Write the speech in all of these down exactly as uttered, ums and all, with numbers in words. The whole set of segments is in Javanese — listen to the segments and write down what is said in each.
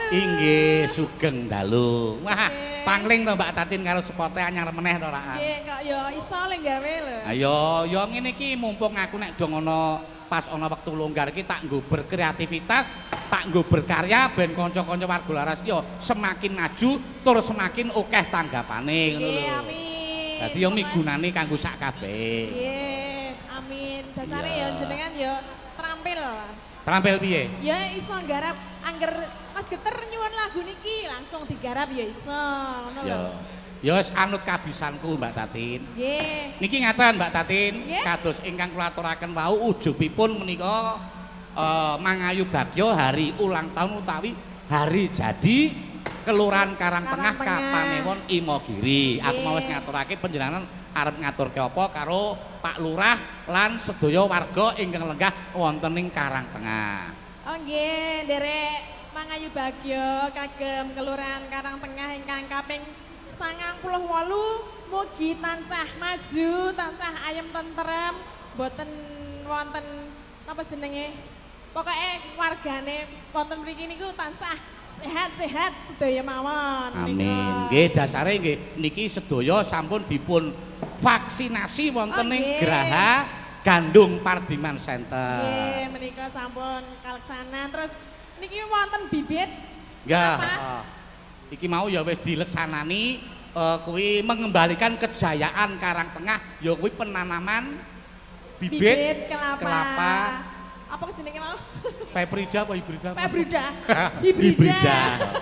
Inggih, sugeng dalu. Wah, pangling to Mbak Tatin karo spote anyar meneh to Rak. Nggih, kok ya iso le gawe lho. Ayo, ya ngene iki mumpung aku nek dong ana pas ana wektu longgar iki tak nggo berkreativitas, tak nggo berkarya ben kanca-kanca warga laras ya semakin maju tur semakin akeh tanggapane ngono lho. Nggih, amin. Dadi ya migunani kanggo sak kabeh. Nggih, amin. Dasare ya jenengan ya terampil. Terampil piye? Ya iso nggarap angger Mas Geter nyuwun lagu niki langsung digarap ya iso ngono lho. Ya. Ya wis anut kabisanku Mbak Tatin. Nggih. Niki ngaten Mbak Tatin, Nggih. kados ingkang kula aturaken wau ujubipun menika eh, Mangayu Bagyo hari ulang tahun utawi hari jadi Kelurahan Karangtengah Karangtengah. Kapanewon Imogiri. Aku mau wis Nggih. ngaturake panjenengan arep ngaturke apa karo Pak Lurah lan sedaya warga ingkang lenggah wonten ing Karangtengah. Oh nggih, nderek Mangayu Bagyo kagem Kelurahan Karangtengah ingkang kaping sangang puluh wolu mugi tansah maju, tansah ayem tentrem, boten wonten napa jenenge? Pokoknya wargane wonten mriki niku tansah sehat-sehat sedaya mawon. Amin. Nika. Nggih dasare nggih niki sedaya sampun dipun vaksinasi wonten Oh, ing nggih. Graha Gandung Pardiman Center. Nggih, menika sampun kalaksana. Terus niki wonten bibit. Ya. Apa? heeh. Iki mau ya wis dileksanani eh, kuwi mengembalikan kejayaan Karangtengah ya kuwi penanaman bibit, Bibit kelapa. kelapa Apa jenenge mau? Peprida apa hibrida? apa? Pebrida. Hibrida. Hibrida.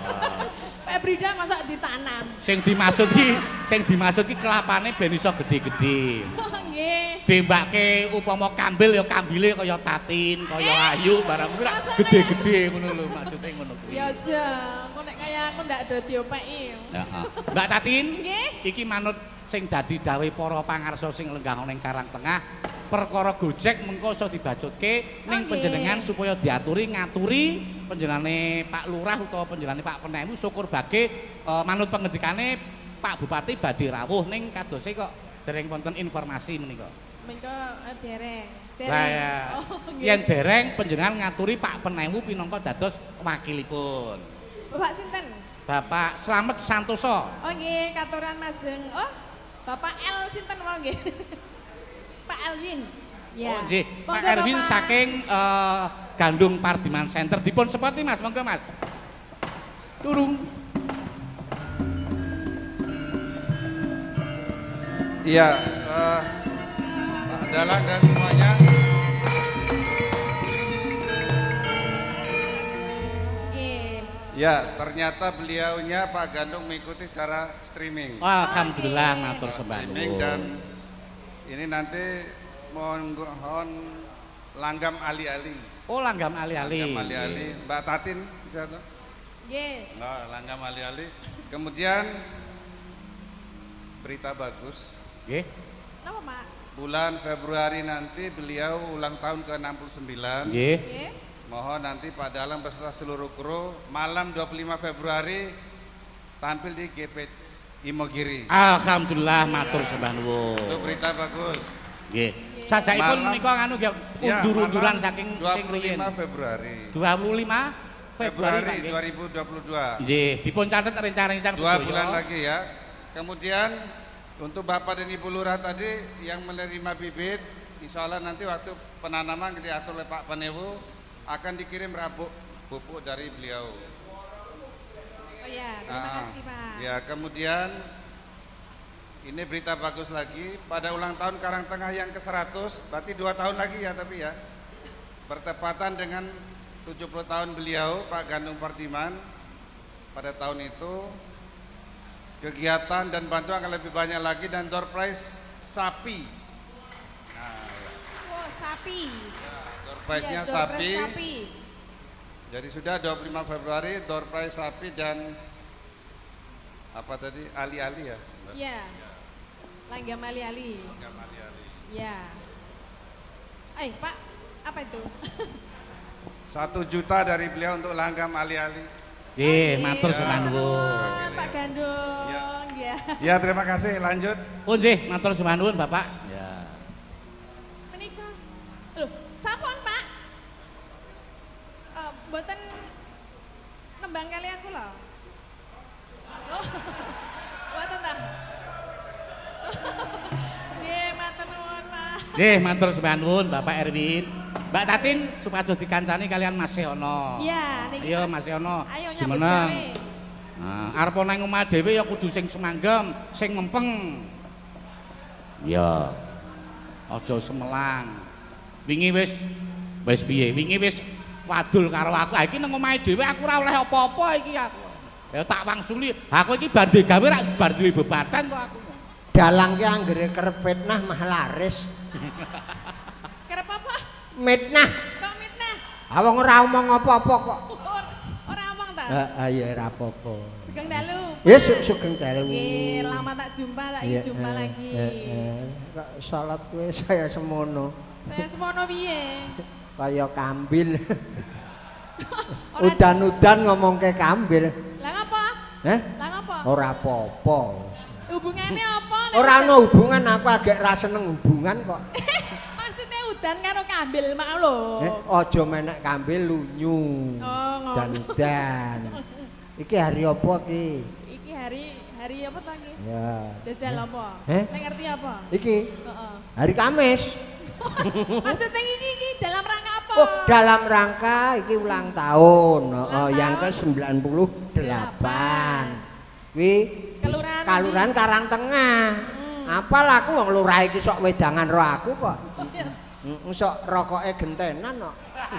Pebrida masa ditanam. Sing dimaksud ki sing dimaksud ki kelapane ben iso gede-gede. Oh nggih. Dembake upama kambil ya kambile kaya Tatin, kaya Eh, Ayu barang kuwi rak masa gede-gede ngono lho maksude ngono kuwi. Ya aja, kok nek kaya aku ndak do diopeki. Heeh. Mbak Tatin, Nggih. iki manut sing dadi dawuh para pangarsa sing lenggah ning Karangtengah, perkara Gojek mengko iso dibajutke ning Oke. panjenengan supaya diaturi ngaturi panjenengane Pak Lurah utawa panjenengane Pak Penewu syukur bage eh, manut pengendikane Pak Bupati badhe rawuh ning kadose kok dereng wonten informasi menika. Menika eh, dereng. Lah ya, Oh nggih. yen dereng panjenengan ngaturi Pak Penewu pinangka dados wakilipun. Bapak sinten? Bapak Slamet Santoso. Oh nggih, katuran majeng. Oh, Bapak L sinten mau nggih? Pak Elwin. Ya. Oh nggih, Pak Monggo, Erwin Bapak. saking eh, Gandung Pardiman Center dipun sepoti Mas, monggo Mas. Turung. Iya, eh, Pak Dalang dan semuanya. Nggih. Ya, ternyata beliaunya Pak Gandung mengikuti secara streaming. Alhamdulillah Oke. matur Secara sembah streaming nuwun. dan ini nanti mohon langgam ali-ali. Oh langgam ali-ali. Langgam ali-ali. Mbak Tatin bisa tuh? Nggih. Nah, langgam ali-ali. Kemudian berita bagus. Nggih. Napa, Pak? Bulan Februari nanti beliau ulang tahun ke enam puluh sembilan. Nggih. Nggih. Mohon nanti Pak Dalang beserta seluruh kru malam dua puluh lima Februari tampil di G P Imogiri. Alhamdulillah matur sembah nuwun. Itu berita bagus. Nggih. Sajaipun Malam- menika anu nggih Ya, undur-unduran malam saking dua sing puluh riyin. lima Februari. dua puluh lima Februari Februari Pak, nggih. dua ribu dua puluh dua. Nggih, dipun catet rencana-rencana Dua sedaya. bulan lagi ya. Kemudian untuk Bapak dan Ibu Lurah tadi yang menerima bibit, insya Allah nanti waktu penanaman diatur oleh Pak Penewu akan dikirim rabuk pupuk dari beliau. Oh ya, terima Ah, kasih, Pak. Ya, kemudian ini berita bagus lagi pada ulang tahun Karangtengah yang ke seratus, berarti dua tahun lagi ya tapi ya. Bertepatan dengan tujuh puluh tahun beliau Pak Gandung Pardiman pada tahun itu kegiatan dan bantuan akan lebih banyak lagi dan door prize sapi. Nah, ya. Oh, sapi. Door prize-nya Iya, door sapi. prize sapi. Jadi sudah dua puluh lima Februari door prize sapi dan apa tadi ali-ali ya. Iya. Langgam ali-ali. Langgam ali-ali. Iya. Eh, Pak, apa itu? Satu juta dari beliau untuk langgam ali-ali. Nggih, Oke, matur sembah matur nuwun. nuwun, Pak Gandung. Ya. Ya. Ya terima kasih lanjut. Oh nggih, matur sembah nuwun Bapak. Ya. Menika. Loh, sampun, Pak? Eh, mboten nembang kalian Nggih, matur sembah nuwun Bapak Erwin. Mbak Tatin supados dikancani kalian Mas Seono. Iya, niki. Ayo Mas Seono. Ayo nyambut Jumeneng. gawe. Nah, arep nang omah dhewe ya kudu sing semanggem, sing mempeng. Ya. Aja semelang. Wingi wis wis piye? Wingi wis wadul karo aku. Ha iki nang omahe dhewe aku ora oleh apa-apa iki aku. Ya tak wangsuli. Aku iki bar gawe ra bar duwe bebatan kok aku. Dalang ki anggere kerep fitnah mah laris. Kerep apa? Mitnah. Kok mitnah? Ha wong ora omong apa-apa kok. Or- Ora omong ta? Heeh ya ora apa-apa. Sugeng dalu. Ya sugeng dalu. Nggih, lama tak jumpa, tak ingin jumpa lagi. Kok salat kowe saya semono. Saya semono piye? Kaya kambil. Ora- Udan-udan ngomongke kambil. Lah ngapa? Heh? Lah ngapa? Ora apa-apa. Hubungannya apa? Nek Ora udan- ana hubungan, aku agak ra seneng hubungan kok. Maksudnya udan karo kambil mak lho. Eh, aja menek kambil lunyu. Oh, ngono. Dan-dan. Iki hari apa ki? Iki hari hari apa ta iki? Ya. Jajal apa? Eh? Nek ngerti apa? Iki Heeh. hari Kamis. Maksudnya iki iki dalam rangka apa? Oh, dalam rangka iki ulang tahun. Oh, Ulang yang ke tahun? sembilan puluh delapan. Wi Kelurahan Kalurahan ndi? Karangtengah. Hmm. Apal aku wong lurah iki sok wedangan ro aku kok. Heeh, sok rokoke gentenan kok.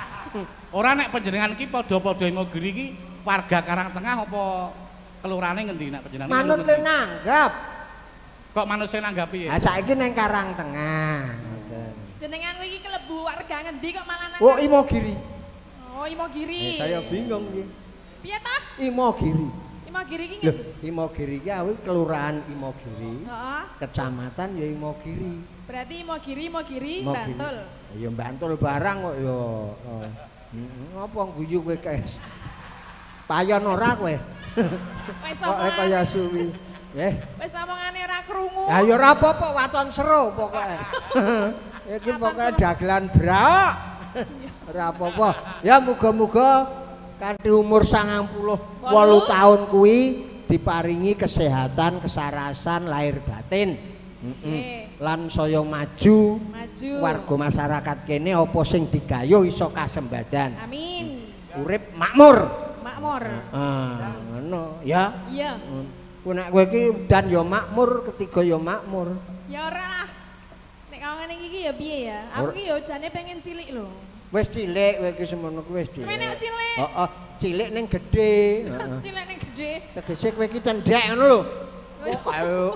Ora nek panjenengan iki padha-padha Imogiri iki warga Karangtengah apa kelurahane ngendi nek panjenengan? Manut le nanggap. Kok manut sing nanggap piye? Ha saiki ning Karangtengah. Ngoten. Jenengan kowe iki kelebu warga ngendi kok malah nang Oh, Imogiri. Oh, Imogiri. Eh, saya bingung iki. Piye ta? Imogiri. Imogiri iki Loh, ngendi? Imogiri iki aku kelurahan Imogiri. Heeh. Kecamatan ya Imogiri. Berarti Imogiri, Imogiri, Imogiri. Bantul. Ya Bantul barang kok ya. Oh. Heeh, ngopo guyu kowe kaes? Payon ora kowe? Wis Kok lek kaya suwi. Eh, Wis omongane ora krungu. ya ya ora apa-apa waton seru pokoke. Iki pokoke dagelan braok. Ora apa-apa. Ya muga-muga kanthi umur sangang puluh wolu tahun kuwi diparingi kesehatan, kesarasan lahir batin. Heeh. Nggih. Lan saya maju. Maju. Warga masyarakat kene apa sing digayo iso kasembadan. Amin. Urip makmur. Makmur. Ah, ngono ya. Iya. Ku nek kowe iki udan ya makmur, ketiga ya makmur. Ya ora lah. Nek kau ngene iki ya piye ya? Aku Ora- iki ya jane pengen cilik lho. Wis cilik kowe iki semono kuwi wis cilik. Semene kok cilik. Heeh, cilik ning gedhe. Heeh. Cilik ning gedhe. Tegese kowe iki cendhek ngono lho. Oh, ayo.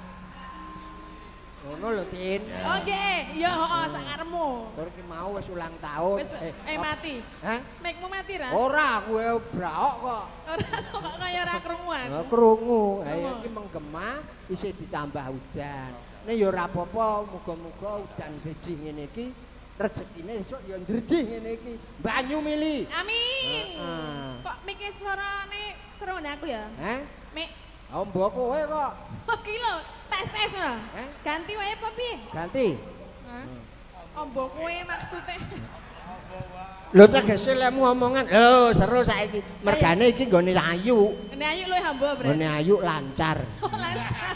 Ngono lho, Tin. Oh nggih, ya heeh sak karepmu. Tur iki mau wis ulang tahun. Wis eh op- mati. Hah? Mikmu mati ra? Ora, kowe braok kok. Ora kok kaya ora krungu aku. Nah, krungu. Ha Krungu. iki menggema isih ditambah udan. Nek ya ora apa-apa, muga-muga udan beji ngene iki rezekine esuk ya ndreji ngene iki. Banyu mili. Amin. Heeh. Kok mikir suarane serone aku ya? Hah? Mik. Oh, mbok kowe kok. Oh ki lho, tes-tes lho. Eh? Ganti wae apa piye? Ganti. Hah? Ombo kowe maksude. Lho tegese lemu omongan. Lho, seru saiki. Mergane iki nggone ayu. Ini ayu luwih hamba berarti. Nggone ayu lancar. Oh, lancar.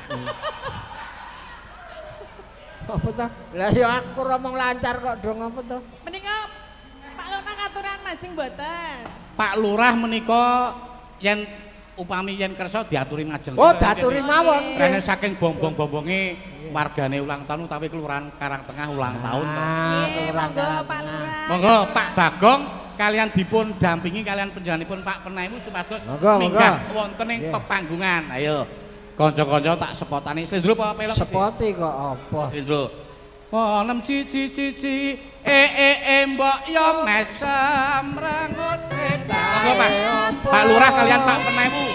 Apa to? Lah ya aku ngomong lancar kok dong apa to? Menika Pak Lurah katuran majeng mboten. Pak Lurah menika yen upami yen kersa diaturi ngajeng. Oh, diaturi mawon. Rene saking bombong-bombonge wargane ulang tahun utawi kelurahan Karangtengah ulang tahun. Ah, Nggih, kelurahan monggo Pak Karangtengah. Lurah. Monggo Pak Bagong kalian dipun dampingi kalian panjenenganipun Pak Penaimu supados Monggo, minggah monggo. wonten ing Nggih. pepanggungan. Ayo. Kanca-kanca tak sepotani. Slendro apa pelok? Sepoti kok apa? Slendro. Oh, nem cici cici e e e mbok yo mesem rangut edan. Monggo Pak. Pak Lurah kalian Pak Penaimu.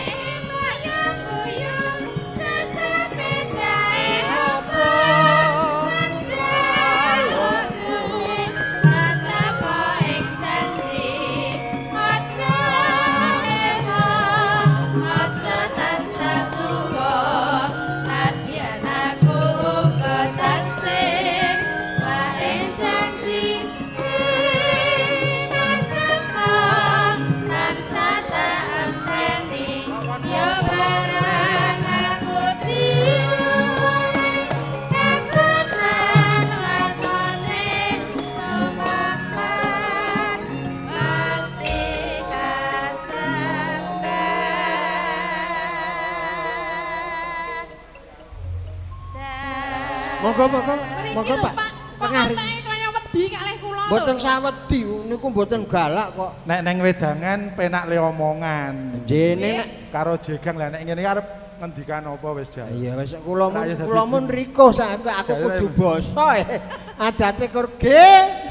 Monggo monggo. Mriki Monggo lho, Pak. Pak. Kok Tengah. atake kaya wedi kalih kula lho. Mboten sawedi niku mboten galak kok. Nek neng wedangan penak le omongan. Jene nek Karo jegang lah nek ngene arep ngendikan apa wis jan. iya wis kula mun Lah, ya dadi- kula mun riko saiki aku Jare- kudu basa. eh. Adate kur ge.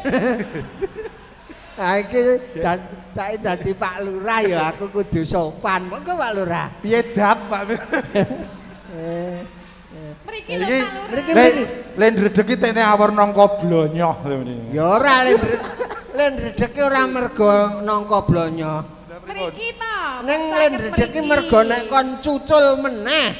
Ha iki dan saiki dadi Pak Lurah ya aku kudu sopan. Monggo Pak Lurah. Piye dap Pak? Eh, Mriki lho Iki Pak Lurah. mriki le mriki. le ndredeg iki tene awor nangka blonyoh lho niki. Ya ora len len redeki ora mergo nangka blonyo. Mriki to. Ning len redeki mergo nek kon cucul meneh.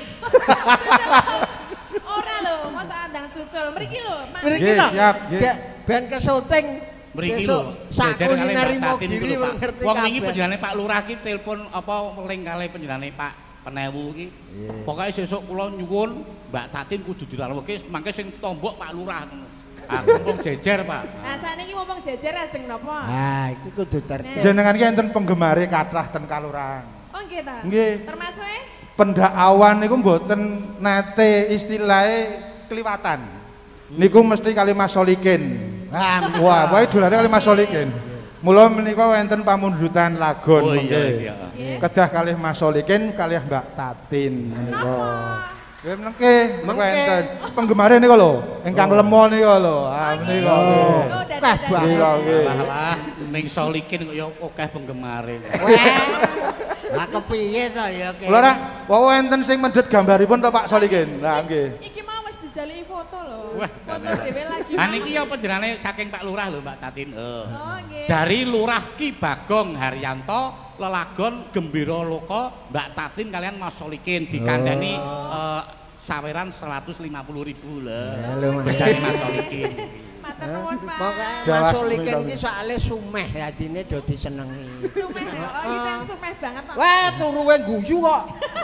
Ora lho, masa andang cucul. Mriki lho, Mak. Mriki Nggih, to. siap, nggih. Gek ben ke syuting. Mriki Besok lho. sak Jejer kalih kuliner Mbak Tatin Imogiri niku lho, Pak. ngerti Wong niki kabeh. panjenengane Pak Lurah ki telepon apa ling kalih panjenengane Pak Penewu ki. Pokoke sesuk kula nyuwun Mbak Tatin kudu dirawuhke mangke sing tombok Pak Lurah ngono. Aku wong jejer, Pak. Nah, sakniki ngomong jejer ajeng napa? Ah, iki kudu tertib. Jenengan ki enten penggemare kathah ten Kalurang. Oh nggih ta? Nggih. Termasuk e Pendakwan niku mboten nate istilahé kliwatan. Niku mesti kali Mas Solikin. Ah, Wah, wae dolane kali Mas Solikin. Mula menika wonten pamundutan lagon Oh, iya, mengke. iya. Kedah kalih Mas Solikin kalih Mbak Tatin menika. napa? Nggih mengke, menika Mengke. enten penggemare nika lho, ingkang lemon nika lho. Ah menika. Oh, nggih. dadah, Kah, dadah. Bang. Nika nggih. Alah, ning Solikin kok ya akeh penggemare. Weh. Lah kepiye to ya ke? Kula ora wae enten sing mendhet gambaripun to Pak Solikin. Lah nggih. Iki mau wis dijaliki foto lho. Wah, Foto dhewe lagi. Ha mau. niki ya panjenengane saking Pak Lurah lho Mbak Tatin. Oh. Oh nggih. Dari Lurah Ki Bagong Haryanto lelagon Gembira Loka Mbak Tatin kalian Mas Solikin dikandani eh, saweran seratus lima puluh ribu lah. Halo, Mas. Bejane Mas Solikin. Matur nuwun, Pak. Pokoke Jawas masuliken kuwi ki soalé sumeh adine do disenengi. Sumeh. Oh, iki kan sumeh banget to. Wah, turuwe guyu kok.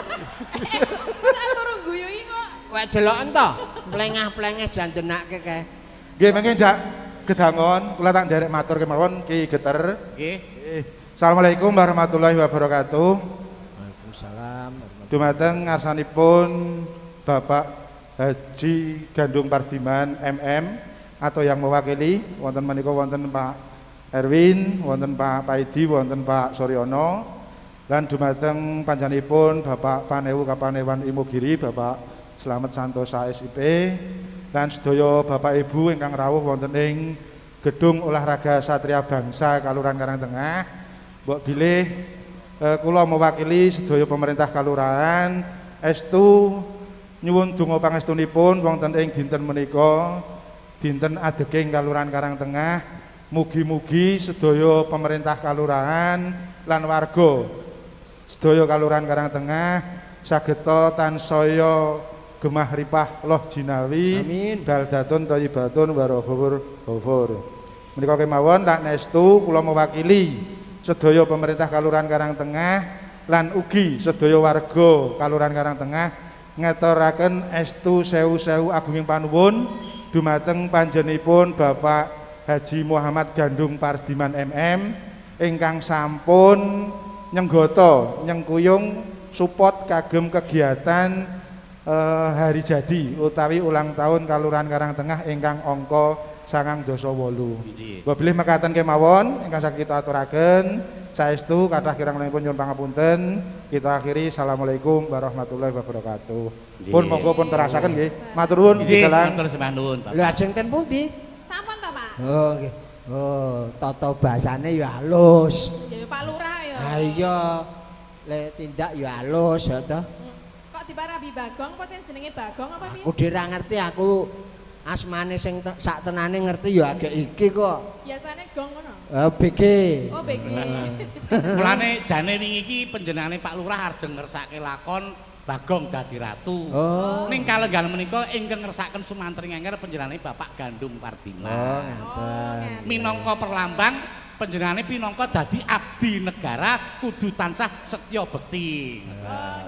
Kok turu guyu iki kok. Wah, deloken to. Plengah-plengeh jandenake kae. Nggih mengke ndak gedangon kula tak nderek matur kemawon Ki Geter. Nggih. Eh, Assalamualaikum warahmatullahi wabarakatuh. Waalaikumsalam. Dumateng ngarsanipun Bapak Haji Gandung Pardiman M M atau yang mewakili wonten menika wonten Pak Erwin, wonten Pak Paidi, wonten Pak Suryono, lan dumateng panjenenganipun Bapak Panewu Kapanewan Imogiri, Bapak Slamet Santosa S I P, lan sedaya Bapak Ibu ingkang rawuh wonten ing Gedung Olahraga Satria Bangsa Kalurahan Karangtengah. Mbok bilih eh, kula mewakili sedaya pemerintah kalurahan estu nyuwun donga pangestunipun wonten ing dinten menika dinten adeging Kalurahan Karangtengah. Mugi-mugi sedaya pemerintah kalurahan lan warga sedaya Kalurahan Karangtengah sageta tansaya gemah ripah loh jinawi Amin. baldatun thayyibatun warahur ghafur. Menika kemawon tak nestu kula mewakili sedaya pemerintah Kalurahan Karangtengah lan ugi sedaya warga Kalurahan Karangtengah ngeturaken estu sewu-sewu agunging panuwun dumateng panjenenganipun Bapak Haji Muhammad Gandung Pardiman M M ingkang sampun nyenggata nyengkuyung support kagem kegiatan eh, hari jadi utawi ulang tahun Kalurahan Karangtengah ingkang angka sangang dasa wolu. Nggih. Wabilih mekaten kemawon ingkang saged kita aturaken saestu kathah kirang-kirangipun nyuwun pangapunten. Kita akhiri assalamualaikum warahmatullahi wabarakatuh. Nggih. Pun monggo pun terasaken nggih. Matur nuwun Nggih, Dalang. matur sembah nuwun, Pak. Lha ajeng ten pundi? Sampun to, Pak? Oh, nggih. Oh, tata basane ya halus. Ya Pak Lurah ya. Ha iya. Le tindak ya halus ya to. Hmm. Kok diparabi Bagong apa sing jenenge Bagong apa piye? Aku dhewe ra ngerti aku asmane sing te- sak tenane ngerti ya agek iki kok. Biasane gong ngono. Eh B G. Oh, B G. Mulane jane wingi iki panjenengane Pak Lurah arep ngersake lakon Bagong dadi ratu. Oh. Ning kalenggan menika ingkang ngersaken sumantri ngenger panjenengane Bapak Gandung Oh, Pardiman. Oh, ngaten. ngeten. Minangka perlambang panjenengane pinangka dadi abdi negara kudu tansah setya bekti. Oh,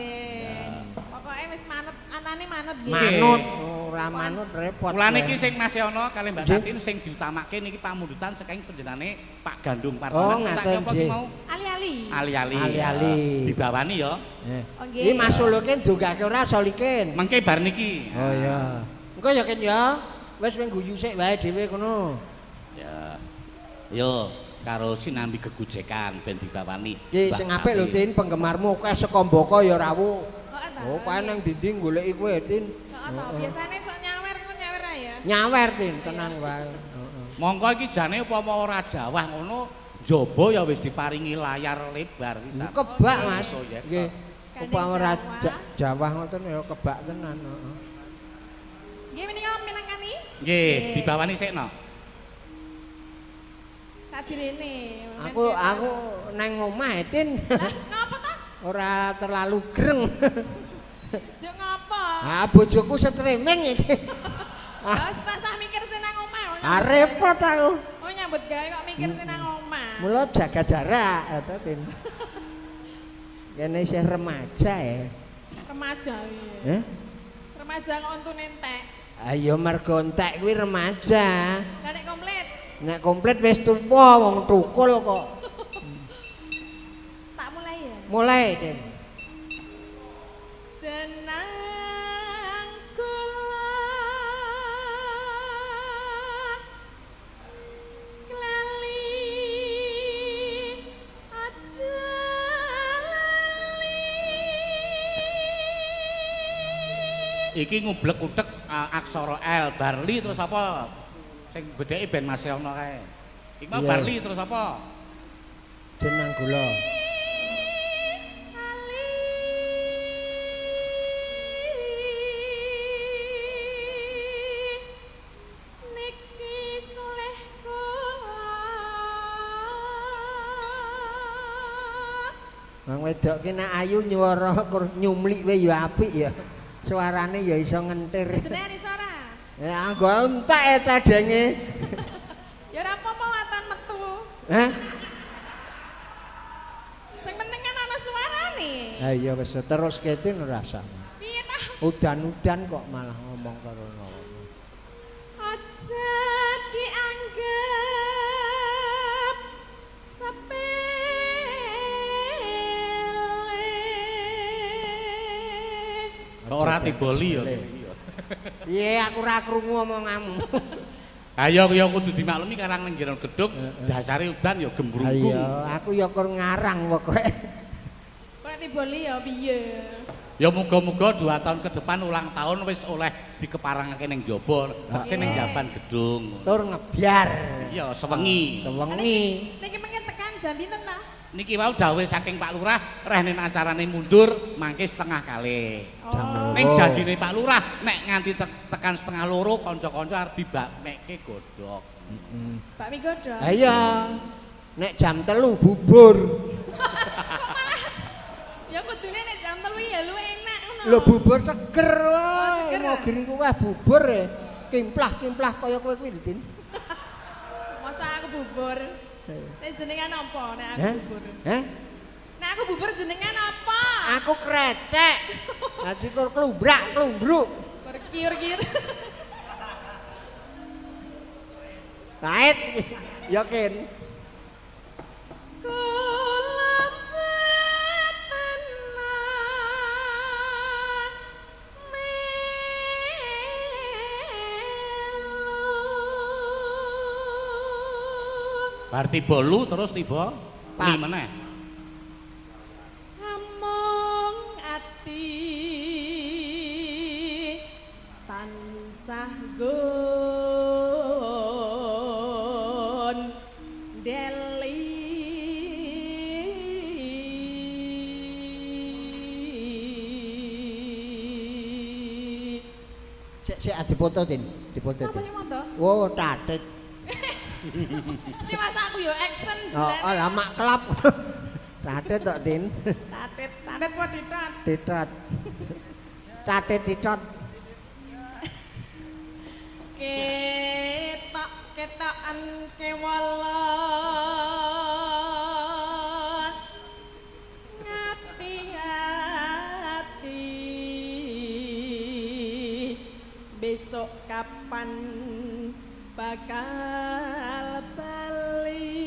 nggih. Pokoke wis manut, anane manut nggih. Manut, ora manut repot. Mulane iki kowe. sing Mas Yono kalih Mbak Nggih. Tatin sing diutamake niki pamundutan saking panjenengane Pak Gandung Oh, Pardiman. Tak ngaten, nyoba ki nggih. mau Ali-ali. ali-ali. Ali-ali. Ya, dibawani ya. Eh. Oh, nggih. Iki masuluke ndongake ora solikin. Mengke bar niki. Oh iya. Engko ya Ken ya. Wis kowe guyu sik wae dhewe kono. Ya. Yo karo sinambi gegojekan ben dibawani. Ki sing apik lho Tin, penggemarmu akeh saka Mboko ya rawuh. Kok ta? Oh, kae nang dinding goleki kowe Tin. Kok ta? Biasane sok nyawer kok nyawer ae ya. Nyawer Tin, tenang wae. Heeh. Monggo iki jane upama ora jawah ngono, njaba ya wis diparingi layar lebar pisan. Kebak Mas. Oh, ya. Nggih. Kandeng Upama ora Jawa. ja- Jawah ngoten ya kebak tenan, heeh. Nggih menika minangkani Nggih, dibawani sikno. sadirene. Aku aku nang omah Tin. Lah ngapa ta? Ora terlalu greng. Juk ngapa? Ah bojoku streaming iki. Lah rasah mikir sing nang omah. Ah repot aku. Oh nyambut gawe kok mikir sing nang omah. Mula jaga jarak atau Tin. Kene isih remaja ya. Remaja iki. Heh? Remaja kok untune entek. Ayo mergo entek kuwi remaja. Lah nek komplit Nek komplit wis tuwa wong tukul kok. tak mulai ya. Mulai Tin. Jenang kula lali aja Iki ngublek utek uh, aksara L Barli terus apa? Sing bedheke ben masih ana kae. Iki mau Iya. Barli terus apa? Jenang gula. niki soleh kula Wong wedok ki nek ayu nyuwara kur nyumlik wae ya apik ya. Suarane ya iso ngentir. jenenge Isora. Ya anggo entek e tadenge. Ya ora apa-apa waton metu. Hah? Sing penting kan ana suarane. Ha iya wis terus ketin rasa. Piye ta? Udan-udan kok malah ngomong karo ngono. Aja dianggap sepele. Kok ora tiboli ya. Piye aku ora krungu omonganmu. Ayo ya kudu dimaklumi karang ning jero gedung dasare udan ya gembrunggung. Ayo, aku ya kur ngarang pokoke. Kok tiboli ya piye? Ya muga-muga dua tahun ke depan ulang tahun wis oleh dikeparangake ning jaba, tekse ning jaban gedung. Tur ngebyar. Iya, sewengi. Sewengi. Niki pengen tekan jam pinten ta? Niki wau dawuh saking Pak Lurah, reh nen acarane mundur mangke setengah kali. Jam loro. Ning janjine Pak Lurah nek nganti te tekan setengah loro kanca-kanca arep dibakmekke godhog. Heeh. Bakmi godhog. Ha iya. Nek jam telu bubur. Ya kudune nek jam telu ya lu enak ngono. Lho bubur seger wae. seger. Mau geriku wae bubur e. Kimplah-kimplah kaya kowe kuwi lho, Tin. Masa aku bubur. Nek jenengan apa nek aku Hah? bubur? Hah? Nek aku bubur jenengan apa? Aku krecek. Nanti kur klumbrak, klumbruk. Berkiur-kiur. Pahit. Ya Kin. Kula boten melu. Bar tiba lu terus tiba Pak. li meneh. Among ati tancah gon deli Sik sik difoto, Tin. Difoto, Sapa Tin. yang moto? Oh, tatik. Ini masa aku yo action Oh, oh jelene. lama kelap. Tatit tok, Tin. Tatit, tatit kok ditat. Titot. Tatit titot. Ketok ketokan kewala ngati-hati besok kapan bakal bali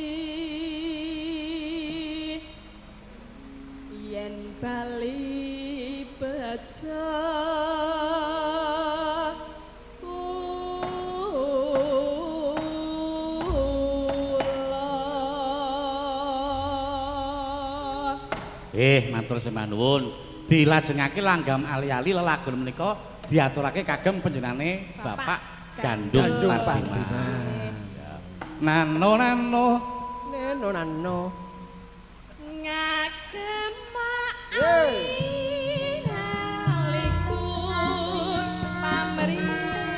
yen bali bejo Eh, matur sembah nuwun. Dilajengake langgam ali-ali lelagon menika diaturake kagem panjenengane Bapak Gandung Pardiman. Nano nano neno nano ngagem Yeay. alikun pamrih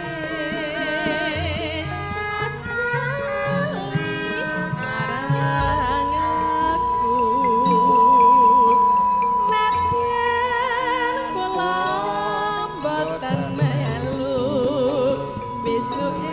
ajali marang aku nadyan kula boten melu besuke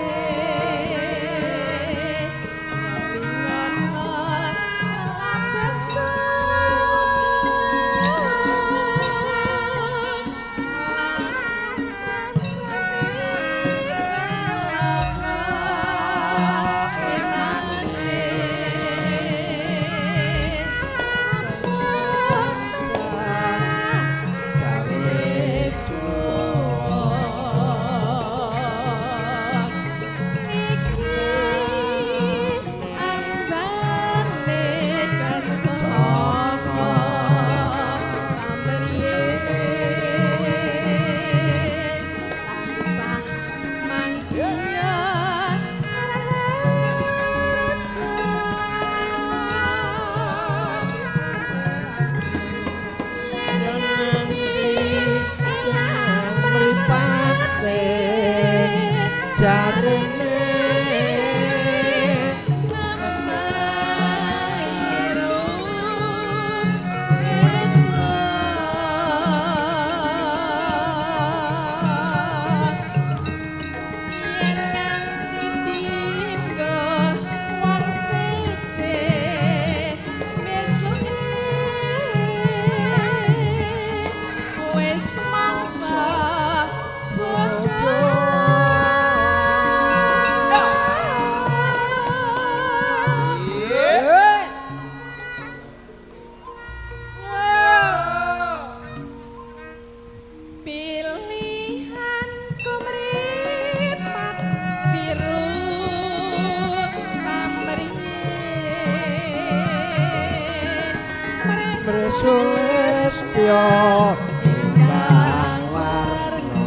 Sulestyo ingkang warna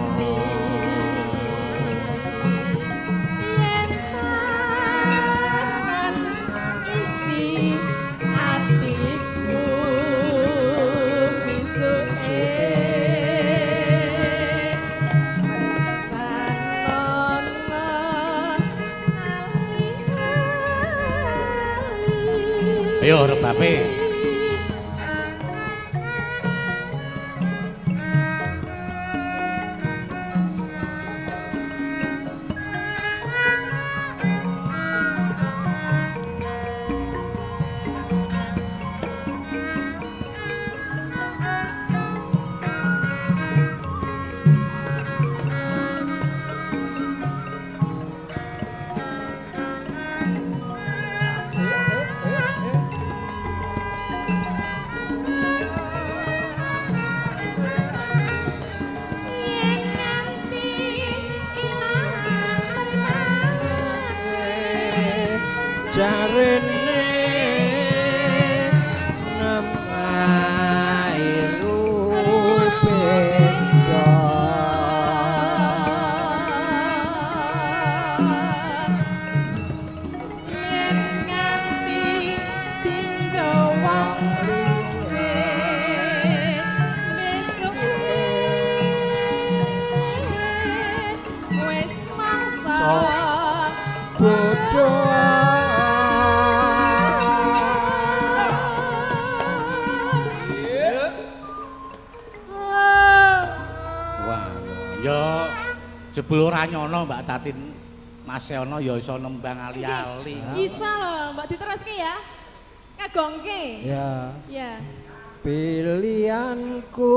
yen kan isi atiku bisuke sanono ali-ali. Ayo rebape. Yen nganti ilang mripate jarene nempai rupeda yen nganti dinggo wong liwe besuke wis mangsa bodho Wah, ya jebul ora nyono Mbak Tatin Mas Yono ya iso nembang ali-ali. bisa loh mbak diteruske ya ngagongke ya ya pilihanku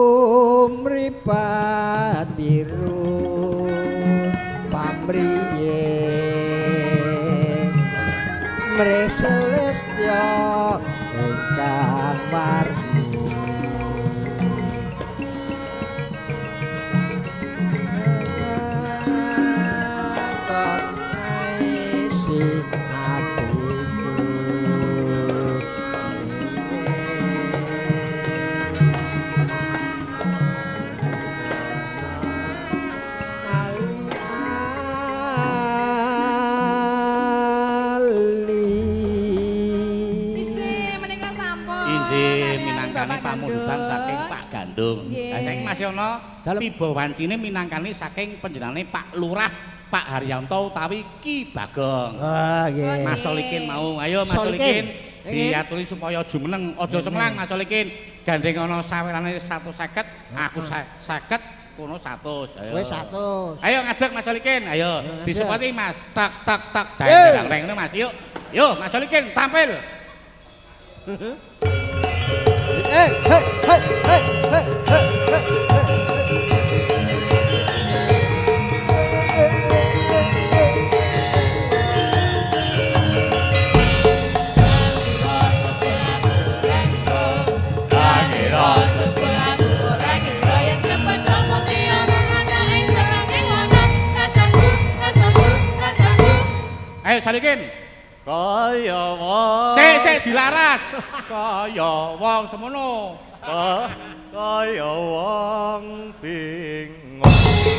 mripat biru pamriye mreselestya ingkang warni isi hatiku minangkani Bapak pamundhutan Gandung. saking Pak Gandung. Nggih. Lah saiki Mas Yono Dalem. tiba wancine minangkani saking panjenengane Pak Lurah Pak Haryanto utawi Ki Bagong. Wah, nggih. Mas Solikin mau, ayo Mas Solikin. Solikin diaturi supaya jumeneng, aja semlang Mas Solikin. Gandeng ana sawerane seratus seket, aku seket, kono seratus. Ayo. Wis seratus. Ayo ngadeg Mas Solikin, ayo. ngadeg. Disepoti Mas. Tak tak tak Eh. dang reng Mas, yuk. Yuk Mas Solikin tampil. Eh, hei, hei, hei, hei, hei, hei, Ayo Solikin. Kaya wong Sik sik dilaras. Kaya wong semono. Ka- kaya wong bingung.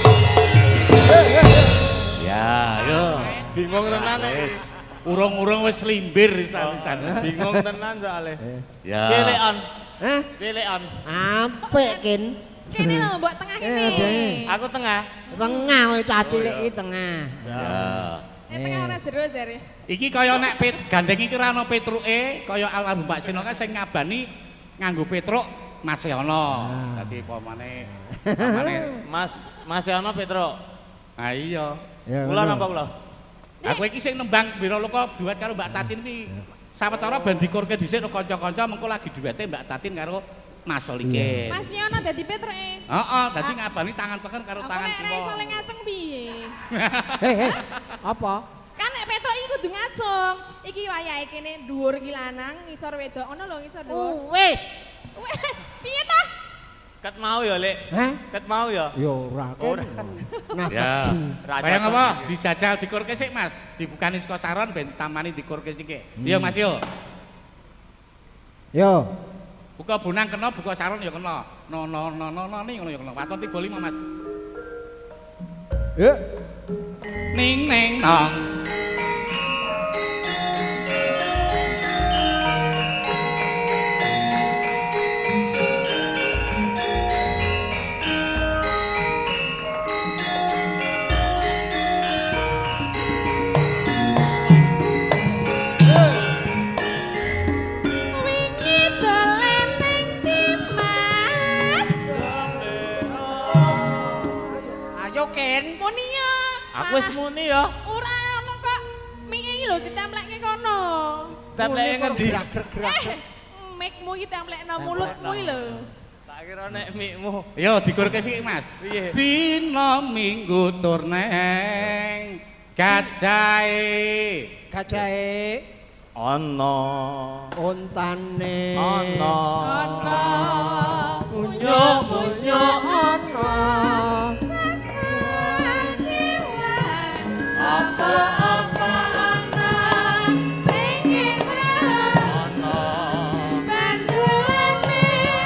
Ya, yo. Bingung tenan Wis. Urung-urung wis limbir pisan-pisan. Bingung tenan soalé. Ya. Pilihan, Hah? pilihan. Apik, Kin. Kene lho mbok tengah Eh, kene. deh. Aku tengah. Tengah kowe cah cilik iki tengah. Ya. Nek tengah ora jero jare. Iki kaya nek pit gandeng iki ora ana petruke, kaya almarhum Mbak Sino kan sing ngabani nganggo petruk Mas Yono. Dadi pomane pomane Mas Mas Yono Petro. ah iya. Ya, Kula ngono. napa kula? Aku iki sing nembang Biro Loka duet karo Mbak Tatin iki. Sawetara ben dikurke dhisik karo kanca-kanca mengko lagi duete Mbak Tatin karo Mas Solikin. Mas Yono dadi petreke. Heeh, dadi ngabani tangan tengen karo Aku tangan nek ra iso kiwa. le ngacung piye? Hei, hei. Apa? Kan nek petruk iki kudu ngacung. Iki wayahe kene dhuwur iki lanang, ngisor wedok. Ono lho ngisor dhuwur. Oh, wis. Weh, piye ta? Ket mau ya, Lek. Hah? Ket mau ya. Ya ora Ora. kan. Nah, Ya. keju. Raja Bayang Tony. apa? Dijajal dikurke sik Mas. Dibukani saka saron ben tamani dikurke sik. Iya Mas yo. Yo. Buka bonang kena, buka saron ya kena. No no no no no ning ngono ya kena. Waton tiga puluh lima Mas. Yuk. Ning ning nong. Wingi dolen ning Dimas. Ayo, Ken. Munia. Aku wis muni ya. Ora ono kok mie iki lho ditemplekke kono. Templeke ngendi? Gerak-gerak. Eh, mikmu iki templekno mulutmu iki lho. Tak kira nek mikmu. Yo dikurke sik Mas. Piye? Dina Minggu tur neng gajahe. Gajahe Ana. ontane. Ana. Ono. Munyuk-munyuk Ana. Apa-apa ana ning ana. bandulane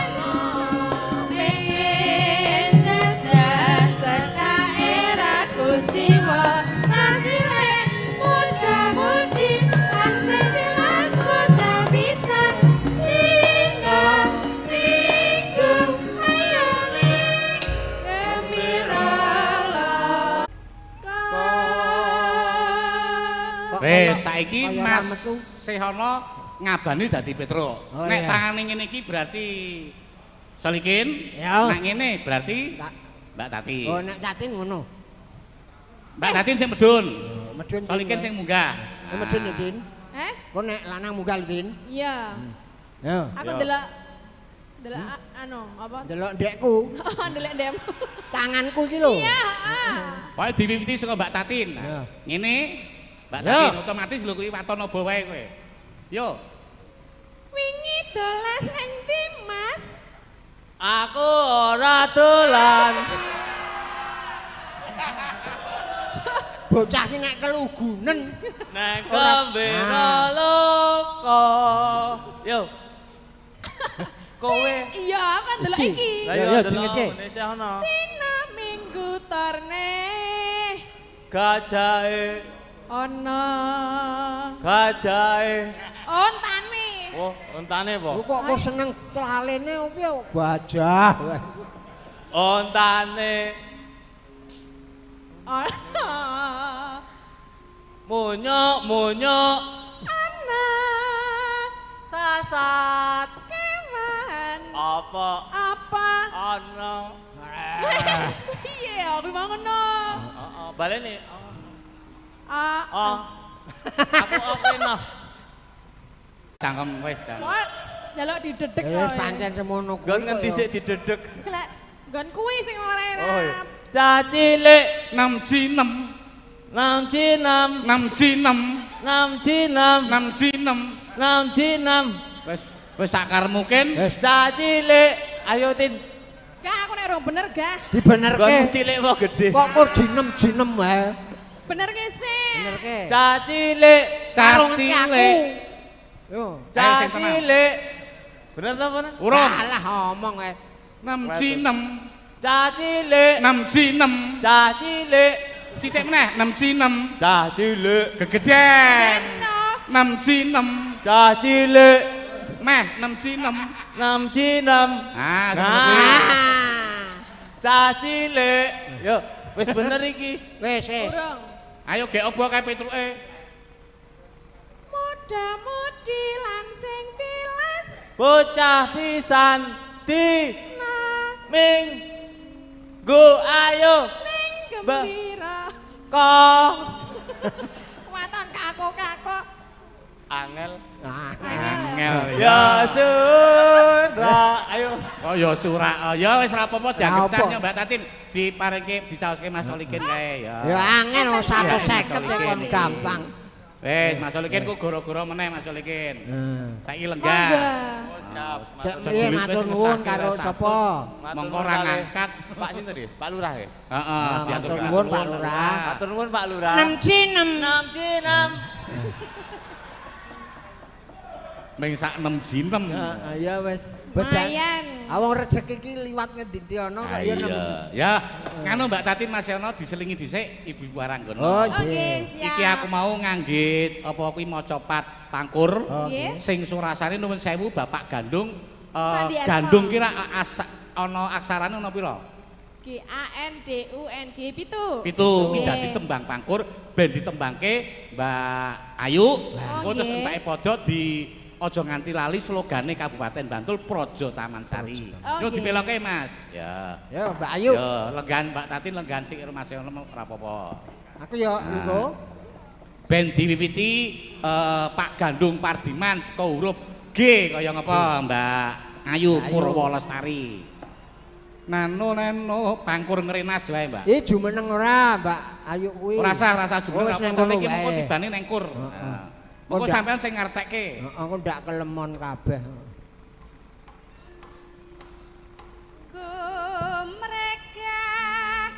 pengen jajan cekae ra kuciwa sasile muda-mudi asih jelas kuda bisa tinggal minggu ayo ning gembira Wes saiki Kaya Mas rametu. Sehono ngabani dadi Petruk. Oh, Nek iya. tangane ngene iki berarti Solikin. Ya. Nek ngene berarti Tak- Mbak Tati. Oh, nek catin ngono. Mbak Tatin sing medun. Medun. Solikin sing munggah. Oh, medun ya, Din. Eh? Kok nek lanang munggal, Din? Iya. Ya. Aku Yo. delok delok a- anu apa? Delok ndekku, Delok ndem. tanganku iki lho. Iya, heeh. Pokoke diwiwiti saka Mbak Tatin. Nah, Ya. ngene Mbak Ya. Tatin otomatis lho kuwi waton apa wae kowe. Yo. Wingi dolan nang ndi, Mas? Aku ora dolan. Bocah ki nek kelugunen. Nek Ora. gembira Ah. loko. Yo. Kowe. Iya, kan delok Iki. iki. Lah Ya, yo ya, delok dingete. Indonesia ono. Dina Minggu torne Gajahe, ono gajahe. ontane. Oh, ontane Lu po. kok kok seneng celalene opo ya gajah. Ontane Oh. munyuk munyuk Anak sasat kewan. apa Apa? ana. Iya, aku mau ngono. Heeh, baleni. Ah, Oh. Aku oke noh. Cangkem wis jan. What? Jaluk didedek Ya wis pancen semono kuwi. Gon kok ngendi ya. sik didedek. Lek nggon kuwi sing ora enak. Oh iya. Cacilik enam jinem, enam jinam enam jinem, enam jinam enam jinem. enam jinam Wis wis sakar mungkin. cacilik ayo tin Gak aku nek ora bener gak. gon Dibenerke. cilik kok gede Kok kok jinem-jinem wae. Bener ki sih. Benerke. cacilik Karo ngerti aku. Cacilik. Yo. Ayo, sing tenang. cacilik bener ta apa? Urung. Alah ngomong ae. enam jinem, cacilik enam jinem. cacilik Sithik meneh enam jinem. cacilik Gegeden. No. enam jinem. cacilik Meh enam jinem. enam jinam Ah, Nah. seperti cacilik yo wis bener iki Wis wis. Urung. ayo ge opo kae petruke. Muda-mudi lan sing tilas. bocah pisan di Nah, minggu ayo ning Mbak. gembira. kok Waton kako-kako. angel Nah, Angel ya sudah ayo Oh ya surak. Oh, ya wis ora apa-apa dianggep Apa? sannya Mbak Tatin diparingke dicaoske Mas Solikin kae ya. ya angel oh, satu seket Iya, kon iya. gampang. Wis Mas Solikin ku goro-goro meneh Mas Solikin. Nah. Saiki Monggo. lenggah. oh, siap Cek Matur piye duit matur wis nuwun ngesake karo rasa. sapa? Mongko ora ngangkat. Pak sinten iki Pak Lurah ya Heeh, Nah, diatur matur Pak nuwun, Pak Lurah. Lurah. matur nuwun Pak Lurah enam jinem. enam jinam Ming sak enam jinem. Heeh, ya wis. Bejan. Lumayan. Awang rezeki iki liwat ngendi ana kok ya nemu. Iya. Ya, nganu Mbak Tatin Mas Yono diselingi dhisik Ibu-ibu Aranggono. Oh, Oke, nggih. siap. Iki aku mau nganggit apa kuwi maca pat pangkur. Nggih. Sing surasane nuwun sewu Bapak Gandung. eh, Sandi Asma. Gandung kira asa, ana aksarane ana pira? G A N D U N G pitu. Pitu, Nggih. iki dadi tembang pangkur ben ditembangke Mbak Ayu. Oh, Oh, terus nggih. entake padha di aja nganti lali slogane Kabupaten Bantul Praja Taman Sari. Oh, Yo nggih. dipeloke Mas. Ya. Ya Mbak Ayu. Yo lenggan Mbak Tatin lenggan sik Mas Yono ora apa-apa. Aku ya engko. Ben diwiwiti eh, Pak Gandung Pardiman saka huruf G kaya ngapa Mbak Ayu Ayu. Purwo Lestari. Nano nano pangkur ngrenas wae, Mbak. Ih jumeneng ora Mbak Ayu kuwi. Ora usah ora usah jumlah Oh, wis apa nang kono kono iki mengko wae. tibane neng kur. Heeh. Nah, Mengko ndak- sampean sing ngartekke. Heeh, aku ndak kelemon kabeh. Gumregah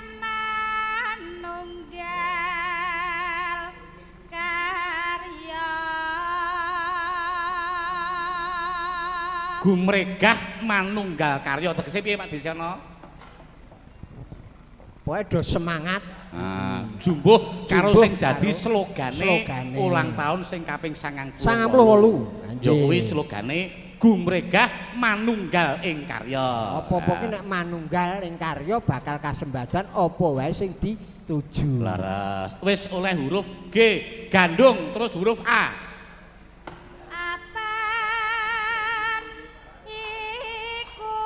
manunggal karya. Gumregah manunggal karya tegese piye Pak Disyono? Pokoke do semangat. Nah, jumbuh karo Jumbuh sing dadi karo slogane slogane. ulang tahun sing kaping sangang puluh sangang puluh wolu. Ya kuwi slogane Gumregah manunggal ing karya. Apa-apa ki nek manunggal ing karya bakal kasembadan apa wae sing dituju. Laras. Wis oleh huruf G, Gandung terus huruf A. Apan iku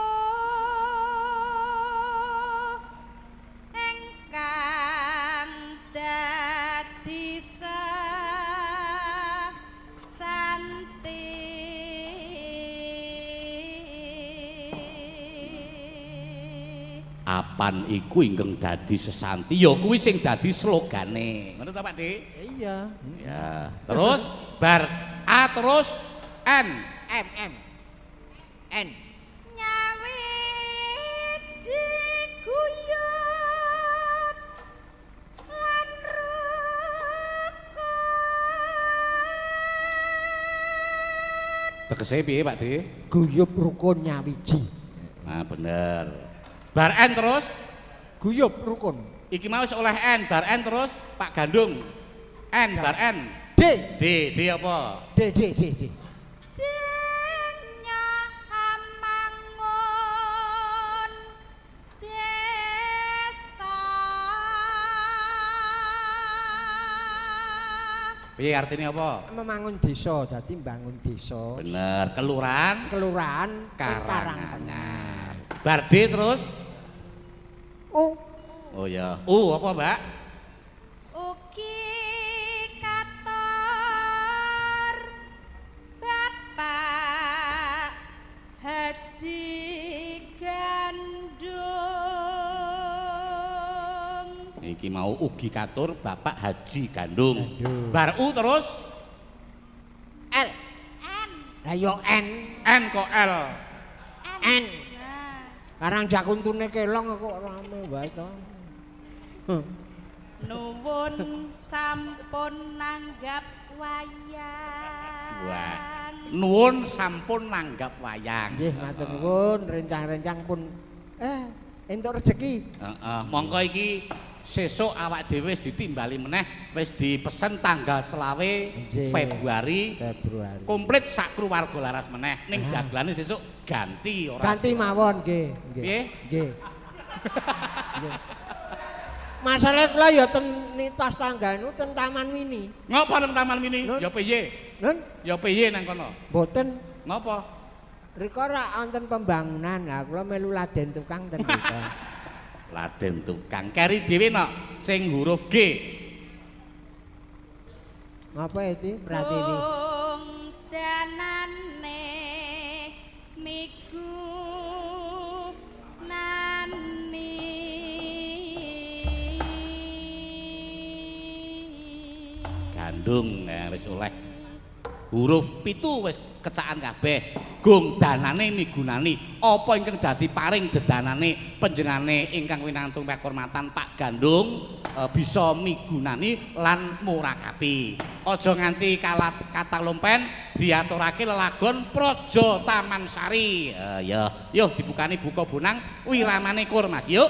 engkang dadi santi. Apan iku ingkang dadi sesanti ya kuwi sing dadi slogane. Ngono ta Pak Dik? Iya. Ya. Terus bar A terus N. M M. N. Nyawiji guyon lan rukun. Tegese piye Pak Dik? Guyub rukun nyawiji. Nah bener. Bar N terus Guyub rukun. iki mau wis oleh N, bar N terus Pak Gandung. N bar N. D. D, D apa? D D D D. Dan Piye artine apa? Membangun desa, dadi mbangun desa. Bener, kelurahan Kelurahan Karanganyar. Barde terus? Oh. Oh ya. Uh apa, Mbak? Ugi katur Bapak Haji Gandung. Iki mau ugi katur Bapak Haji Gandung. Gandung. Bar U terus? L. N. Lah yo N. N kok L. N. Nah, Karang jakuntune kelong kok rame wae to. nuwun sampun nanggap wayang. Wah. Nuwun sampun nanggap wayang. Nggih, matur nuwun, rencang-rencang pun eh entuk rezeki. Heeh, mongko iki sesuk awak dhewe wis ditimbali meneh, wis dipesen tanggal selawe Nggih. Februari. Februari. Komplit sak keluarga laras meneh. Ning Ah. jaglane sesuk ganti ora. Ganti mawon nggih, nggih. Piye? Nggih. Nggih. Masalah kula ya ten nitas tangganu ten Taman Mini. Ngopo nang Taman Mini? Nun. Ya piye? Nun, Ya piye nang kono? mboten Ngopo? rika ora wonten pembangunan. Lah kula melu laden tukang ten rika. Laden tukang. Keri dhewe no sing huruf G. Ngapa iki Pratiwi? Kung danane migu nani. Gandung ya wis oleh. Huruf pitu wis kecakan kabeh. Gung danane migunani apa ingkang dadi paring dedanane panjenengane ingkang winantung pehormatan Pak Gandung e, bisa migunani lan murakapi. Aja nganti kalat kata lompen diaturake lelagon Praja Taman Sari. E, ya, yuk dibukani buka bonang wiramane kur Mas. Yuk.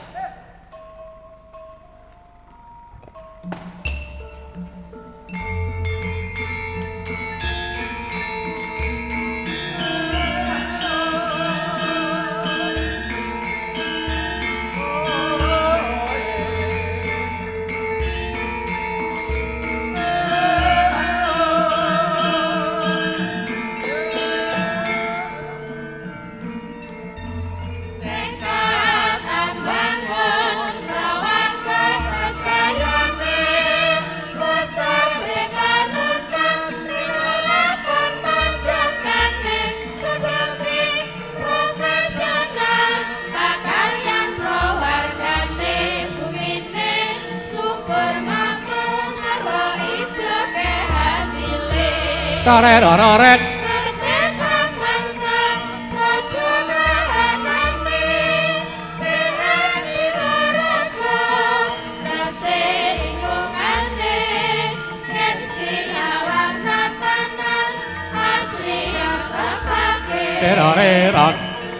Torerororet. Teroreron.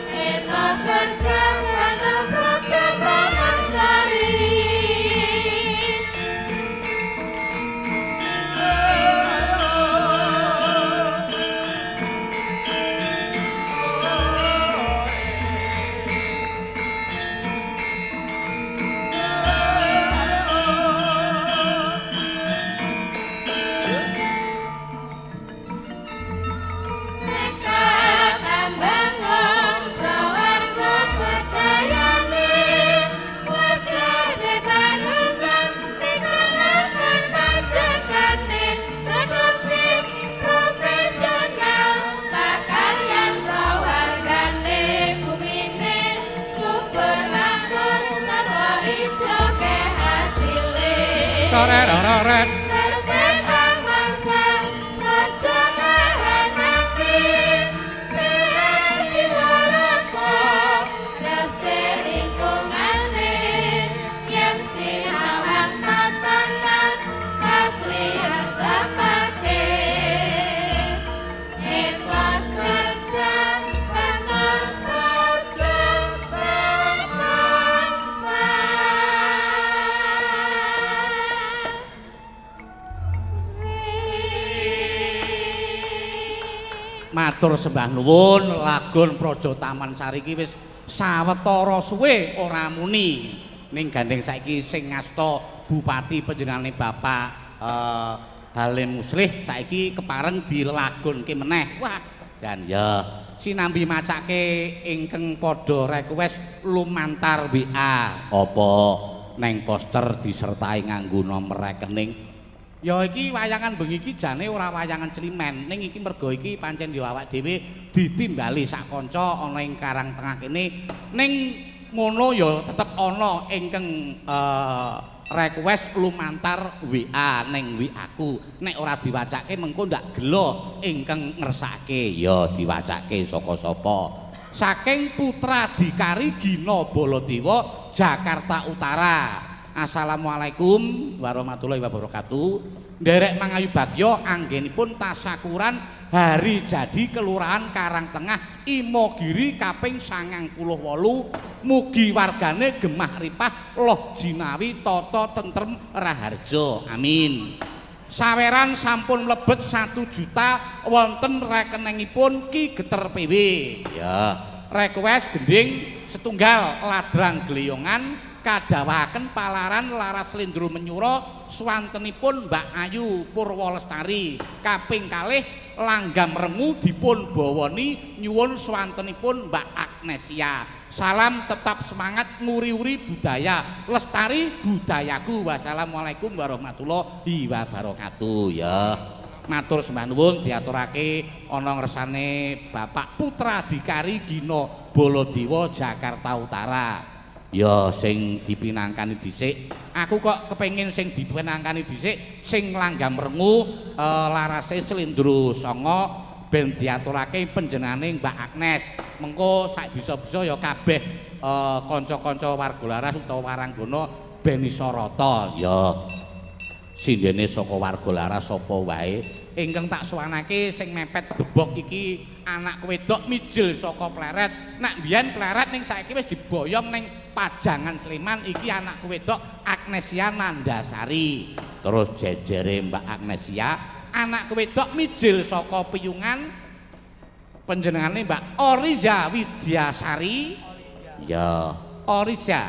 Torerororet. Matur sembah nuwun lagon Praja Taman Sari iki wis sawetara suwe ora muni ning gandeng saiki sing ngasta Bupati panjenengane Bapak eh, Halim Muslih saiki kepareng dilelagonke meneh. Wah, jan ya sinambi macake ingkang padha request lumantar W A apa neng poster disertai nganggo nomor rekening. Ya iki wayangan bengi iki jane ora wayangan celimen, ning iki mergo iki pancen yo awak dhewe ditimbali sak kanca ana ing Karang Tengah kene. Ning ngono ya tetep ana ingkang uh, request lumantar W A ning W A-ku. Nek ora diwacake mengko ndak gelo ingkang ngersake ya diwacake saka sapa. Saking Putra Dikari Gina Baladewa Jakarta Utara. Assalamualaikum warahmatullahi wabarakatuh. Nderek Mangayu Bagyo anggenipun tasakuran hari jadi Kelurahan Karang Tengah Imogiri kaping sangang puluh wolu. Mugi wargane gemah ripah loh jinawi tata tentrem raharja. Amin. Saweran sampun mlebet satu juta wonten rekeningipun Ki Geter P W. Ya, request gending setunggal ladrang gleyongan kadawaken palaran Laras Slendro Menyura swantenipun Mbak Ayu Purwolestari kaping kalih langgam rengu dipun bawani nyuwun swantenipun Mbak Agnesia. Salam tetap semangat nguri-uri budaya lestari budayaku. Wassalamualaikum warahmatullahi wabarakatuh. Ya matur sembah nuwun diaturake ana ngersane Bapak Putra Dikari Gina Baladewa Jakarta Utara. Ya sing dipinangkani dhisik, aku kok kepengin sing dipinangkani dhisik sing langgam rengu e, larase Slendro Songo ben diaturake panjenengane Mbak Agnes. Mengko sak bisa-bisa ya kabeh e, kanca-kanca warga laras utawa waranggana ben isa rata ya. Sindene saka warga laras sapa wae ingkang tak suwanake sing mepet debok iki anak wedok mijil saka Pleret. Nak mbiyen Pleret ning saiki wis diboyong ning Pajangan Sleman iki anak wedok Agnesia Nandasari. Terus jejere Mbak Agnesia anak wedok mijil saka Piyungan panjenengane Mbak Oriza Widyasari. Ya, Oriza.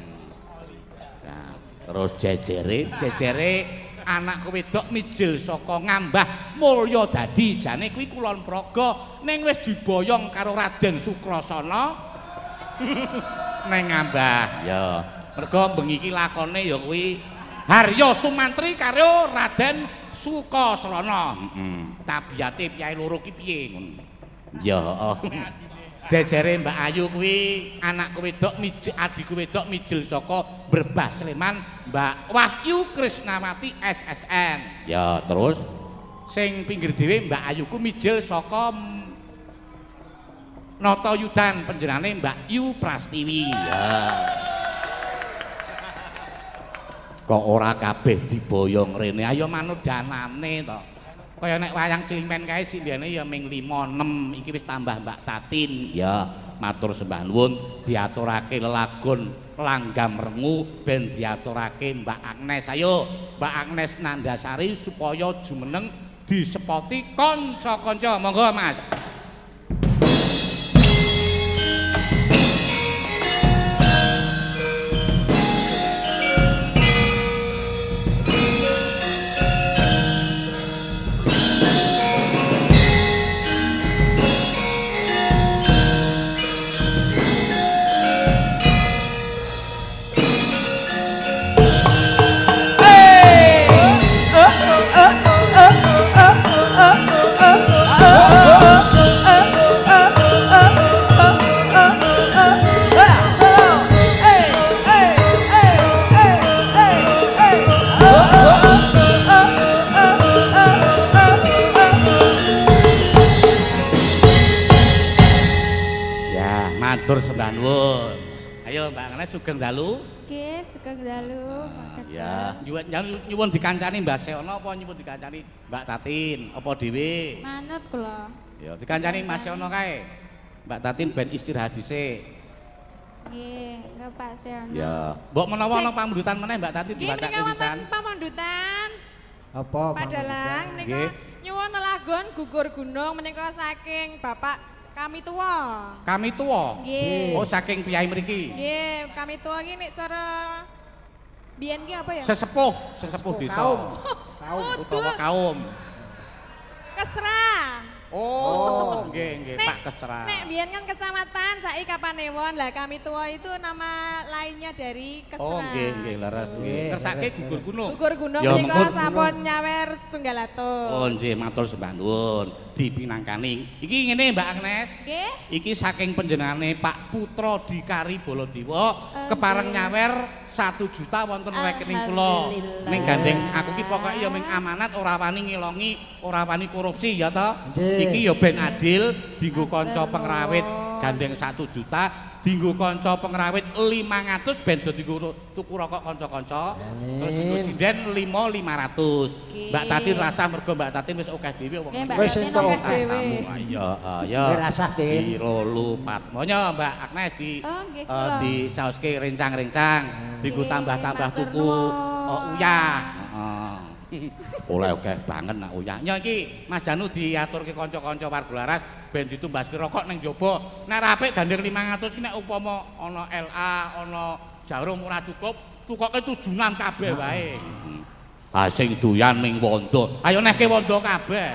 Nah, terus jejere jejere anak wedok mijil saka Ngambah Mulya Dadi. Jane kuwi Kulon Praga ning wis diboyong karo Raden Sukrasana ning Ngambah. Ya, mergo bengi iki lakone ya kuwi Harya Sumantri karo Raden Sukasrana. Heeh. Tabiate piye loro ki piye ngono. Ya, oh. Jejere Mbak Ayu kuwi anak wedok mijil adikku wedok mijil saka Brebah Sleman Mbak Wahyu Krisnawati S S N. Ya terus sing pinggir dhewe Mbak Ayuku mijil saka Natayudan panjenengane Mbak Yu Prastiwi. Ya. Kok ora kabeh diboyong rene, ayo manut danane to. Kaya nek wayang Cilimen kae sindene ya ming lima enam iki wis tambah Mbak Tatin. Ya matur sembah nuwun diaturake lelagon langgam rengu ben diaturake Mbak Agnes. Ayo Mbak Agnes Nandasari supaya jumeneng disepoti kanca-kanca. Monggo Mas. Matur sembah nuwun. Ayo Mbak Agnes sugeng dalu. Nggih, sugeng dalu. Ya, nyuwun nyuwun dikancani Mbak Seono apa nyuwun dikancani Mbak Tatin apa dhewe? Manut kula. Ya, dikancani Mas Seono kae. Mbak Tatin ben istirahat dhisik. Nggih, enggak Pak Seono. Ya, mbok menawa ana pamundutan meneh Mbak Tatin Nggih diwacake menika wonten pisan. pamundutan. Apa Pak Dalang Nggih. menika nyuwun lelagon gugur gunung menika saking Bapak kami tua. Kami tuwa. Nggih. Oh, saking piyai mriki. Nggih, kami tua iki nek cara biyen ki apa ya? Sesepuh, sesepuh desa. kaum. kaum. utawa kaum. Kesra. Oh, nggih nggih Pak Kesra. Nek biyen kan kecamatan, saiki Kapanewon. Lah kami tua itu nama lainnya dari Kesra. Oh, nggih nggih leres nggih. Kersake gugur gunung. Gugur gunung Ya, menika mengko- sampun nyawer setunggal atus. Oh, nggih matur sembah nuwun. Dipinangkani. Iki ngene Mbak Agnes. Nggih. Iki saking panjenengane Pak Putra Dikari Baladewa Oh, kepareng nggih. nyawer satu juta wonten rekening kula. Alhamdulillah. Ning gandeng aku ki pokoke ya ming amanat ora wani ngilongi, ora wani korupsi ya to. Nggih. Iki ya ben adil dienggo kanca Atur pengrawit nuwun. gandeng satu juta, dienggo kanca pengrawit lima ratus ben do dienggo tuku rokok kanca-kanca. Amin. Terus dienggo sinden lima lima ratus. Oke. Mbak Tati rasah mergo Mbak Tati wis akeh dhewe wong. Nggih, Mbak Wis Tati entuk nongkrong akeh dhewe. Ayo, ayo. Kowe rasah, Din. Di lolu patmonya Mbak Agnes di Oh, nggih, eh, kula. di caoske rencang-rencang, dienggo Nggih, tambah-tambah matur tuku nuwun. eh, uyah. Heeh. Oleh akeh banget nak uyah. Ya iki Mas Janu diaturke kanca-kanca warga laras ben ditumbaske rokok ning jaba. Nek ra apik gandeng lima ratus iki nek upama ana L A, ana jarum ora cukup, tukoke tujunan kabeh wae. Ha sing doyan ning Wondo. Ayo nehke Wondo kabeh.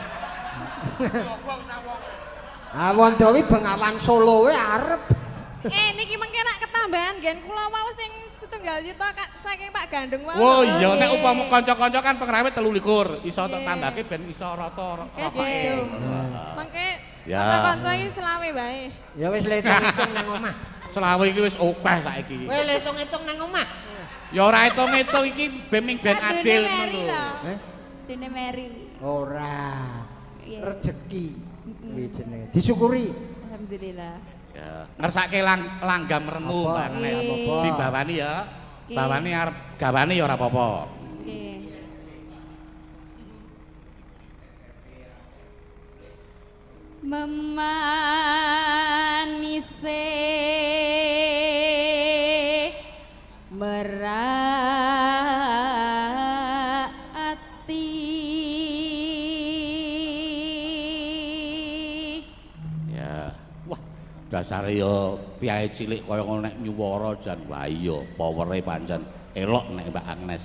Ah Wondo iki Bengawan Solo we arep. Eh niki mengke nak ketambahan gen kula wau sing setunggal juta Kak saking Pak Gandeng wau. Oh iya nggih. nek upama kanca-kanca kan pengrawit telu likur, iso tak Nggih. tambahke ben iso rata Nggih, rokoke. gitu. Mengke Ya. kanca-kanca iki selawe bae. Ya wis hitung-hitung nang omah. Selawe iki wis akeh saiki. Kowe hitung-hitung nang omah. Ya ora hitung-hitung iki ben ming ben Kan adil Dune ngono Mary lho. to. Eh? Dune Mary. Ora. Iya. Rezeki. Kuwi jenenge. Disyukuri. Alhamdulillah. Ya, ngersake lang langgam remu Apa? Mbak Agnes. Apa? Dibawani ya. Oke. Bawani arep gawane ya ora apa-apa. Nggih. Memanise merak ati. Ya. Wah, dasare ya piyae cilik kaya ngono nek nyuwara jan wah iya powere pancen elok nek Mbak Agnes.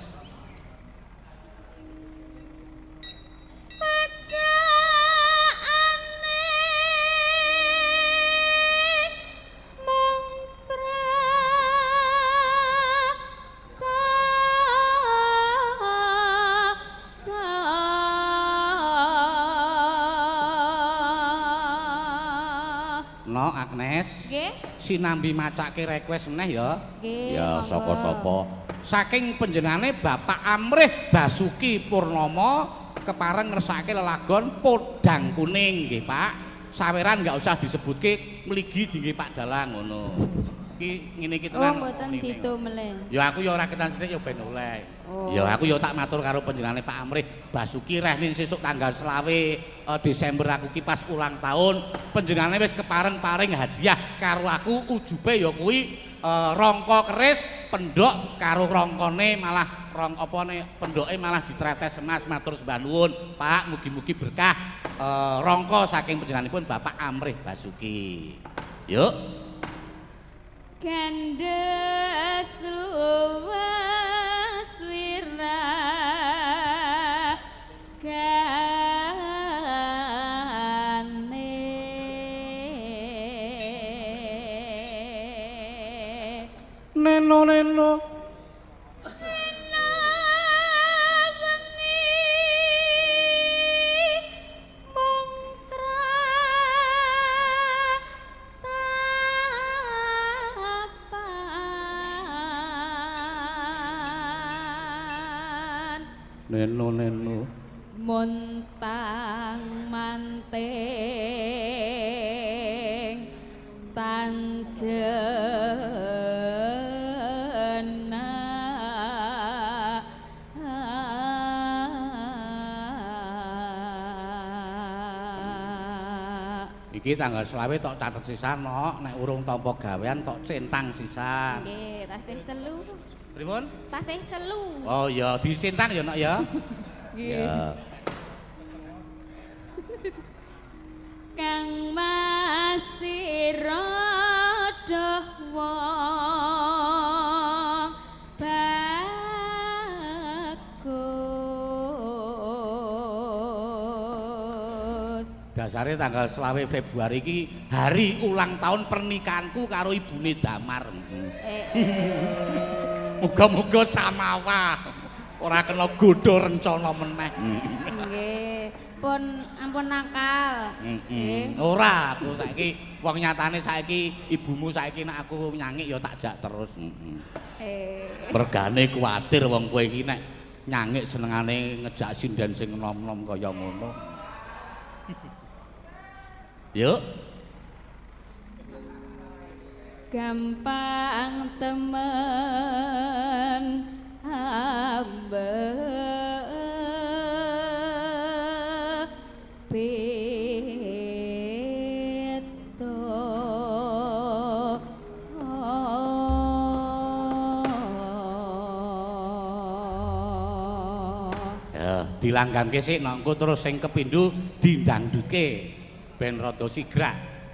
No Agnes. Nggih. Sinambi macake request meneh ya. Nggih, Ya monggo. saka sapa? Saking panjenengane Bapak Amrih Basuki Purnomo kepareng ngersake lelagon Podang Kuning nggih Pak. Saweran enggak usah disebutke mligi dinggih Pak Dalang ngono. Iki ngene iki Oh, tenan. mboten ditumele. Ya aku ya ora ketan sithik ya ben oleh. Oh. Ya aku ya tak matur karo panjenengane Pak Amrih Basuki reh ning sesuk tanggal selawe eh, Desember aku ki pas ulang tahun panjenengane wis kepareng paring hadiah karo aku ujube ya kuwi eh, rangka keris pendhok karo rangkane malah rong opone pendhoke malah ditretes emas matur sembah nuwun Pak mugi-mugi berkah eh, rangka saking panjenenganipun Bapak Amrih Basuki. Yuk. Kandas luas wira kane Neno neno neno neno montang manting tanjena iki tanggal selawe tok catet sisan no nek urung tampa gawean tok centang sisan. nggih tasih selu Pripun? tasih selu Oh iya dicentang ya nok ya. nggih Ya. kang masih rada wong Dasare tanggal selawe Februari iki hari ulang tahun pernikahanku karo ibune Damar. Eh, Muga-muga samawa. Ora kena godho rencana meneh. nggih. Pun ampun nakal. Nggih. Ora, aku saiki wong nyatane saiki ibumu saiki nek aku nyangik ya tak jak terus. Eh. Mergane kuwatir wong kowe iki nek nyangik senengane ngejak sinden sing nom-nom kaya ngono. Yuk. Gampang temen hamba beto Ya, dilangganke sik nangku terus sing kepindho dindangdutke ben rada sigrak.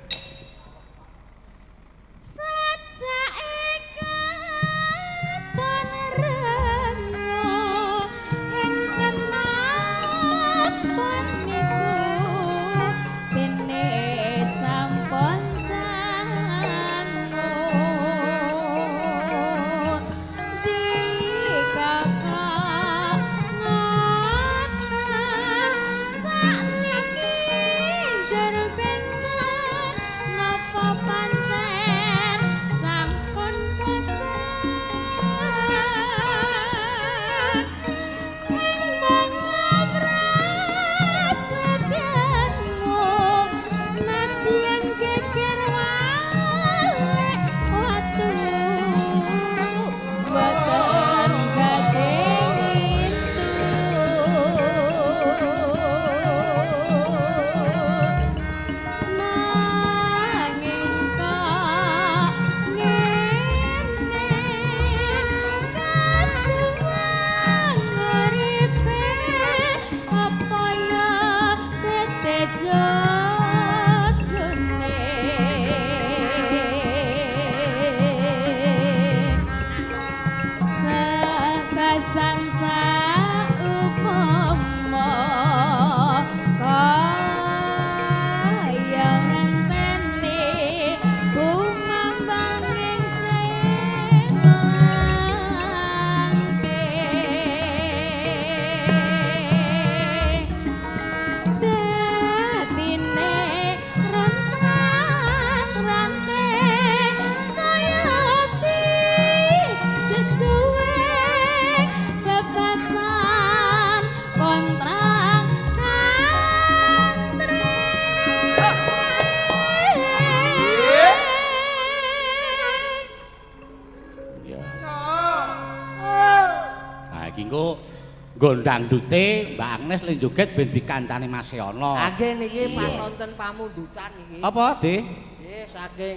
Gondang dute Mbak Agnes le joget ben dikancani Mas Yono. Nggih niki pas wonten pamundutan niki. Apa, Dik? Nggih saking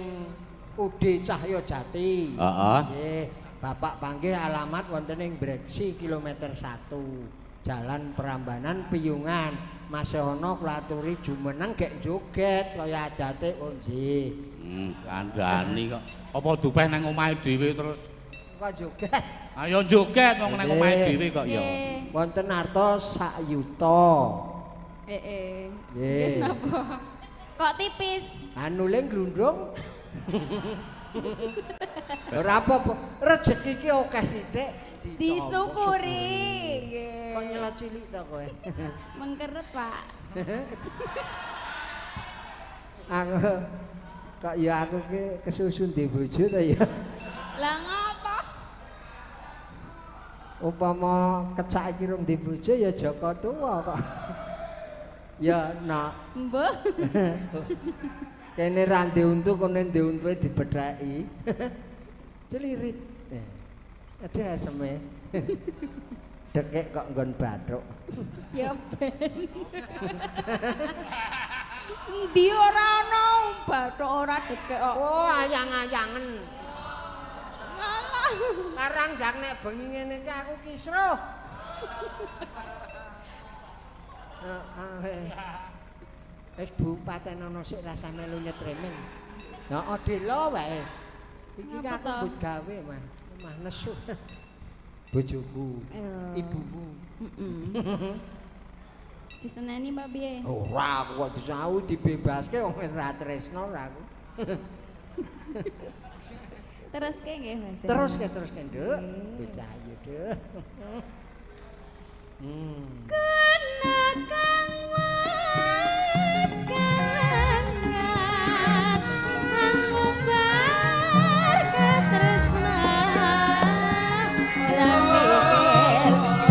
Ude Cahyajati. Heeh. Nggih, Bapak panggih alamat wonten ing Breksi kilometer satu. Jalan Prambanan Piyungan. Mas Yono kulaturi jumeneng gek joget kaya adate oh nggih. Hmm, kandhani kok. Apa dupeh nang omahe dhewe terus kok joget. Ayo joget wong nang omahe dhewe kok ya. Wonten arta sak yuta. Heeh. Nggih. Napa? Kok tipis? Anule glundung. Ora apa-apa, rezeki ki akeh sithik disyukuri. Nggih. Kok nyelot cilik to kowe? Mengkeret, Pak. Aku kok ya aku ki kesusun di bojo to ya. Lah ngapa? Upama kecak iki rung di bojo ya Joko tuwa kok. Ya nak. Mbah. Kene ra ndek untu kene ndek untuke dibetheki. Celirit. Ada aseme. Dekek kok nggon bathuk. Ya ben. Endi ora ana bathuk ora dekek kok. Oh, ayang-ayangen. Karang jang nek bengi ngene iki aku kisruh. Heeh. Wis bupaten ana sik rasa melu nyetremen. Heeh, delo wae. Iki aku mbut gawe, Mas. Mah nesu. Bojoku, ibumu. Heeh. Diseneni Mbak piye? Ora aku kok disau dibebaske wong wis ra tresno ora aku. Teruske nggih Mas. Terus ke terus ke Nduk. Bocah ayu Nduk. Hmm. Kena kang wis kangen aku bar katresnan ora mikir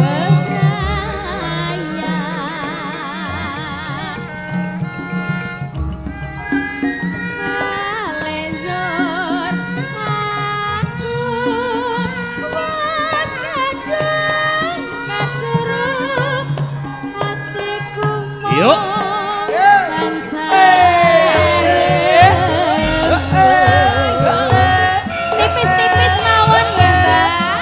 bebraya alenjur aku wis kadung kasuruh hatiku Yuk. tipis-tipis mawon ya Mbak.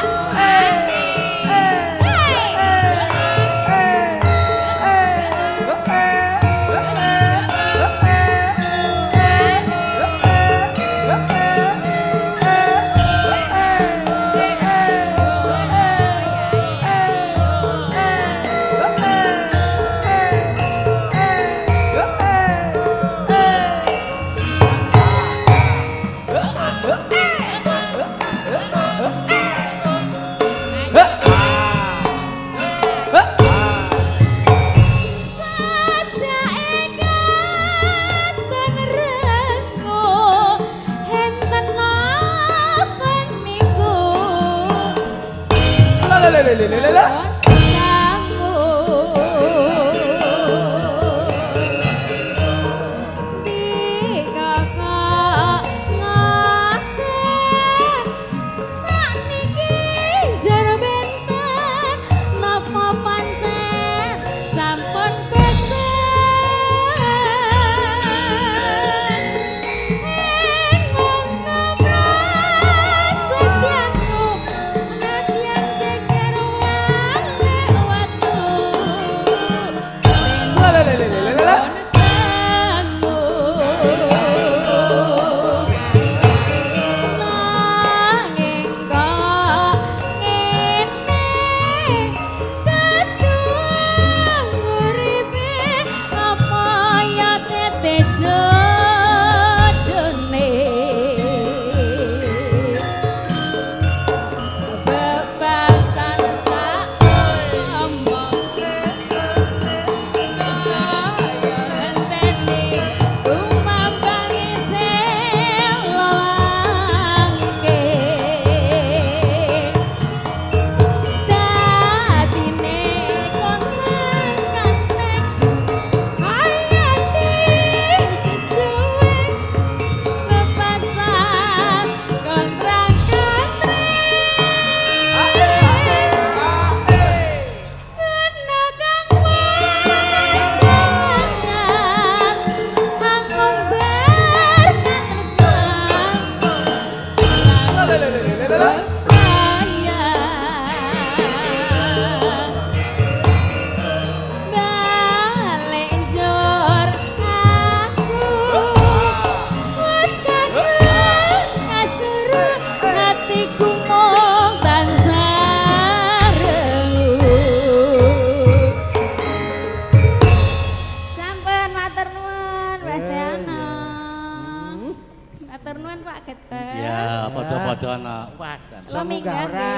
padha-padha wah semoga ora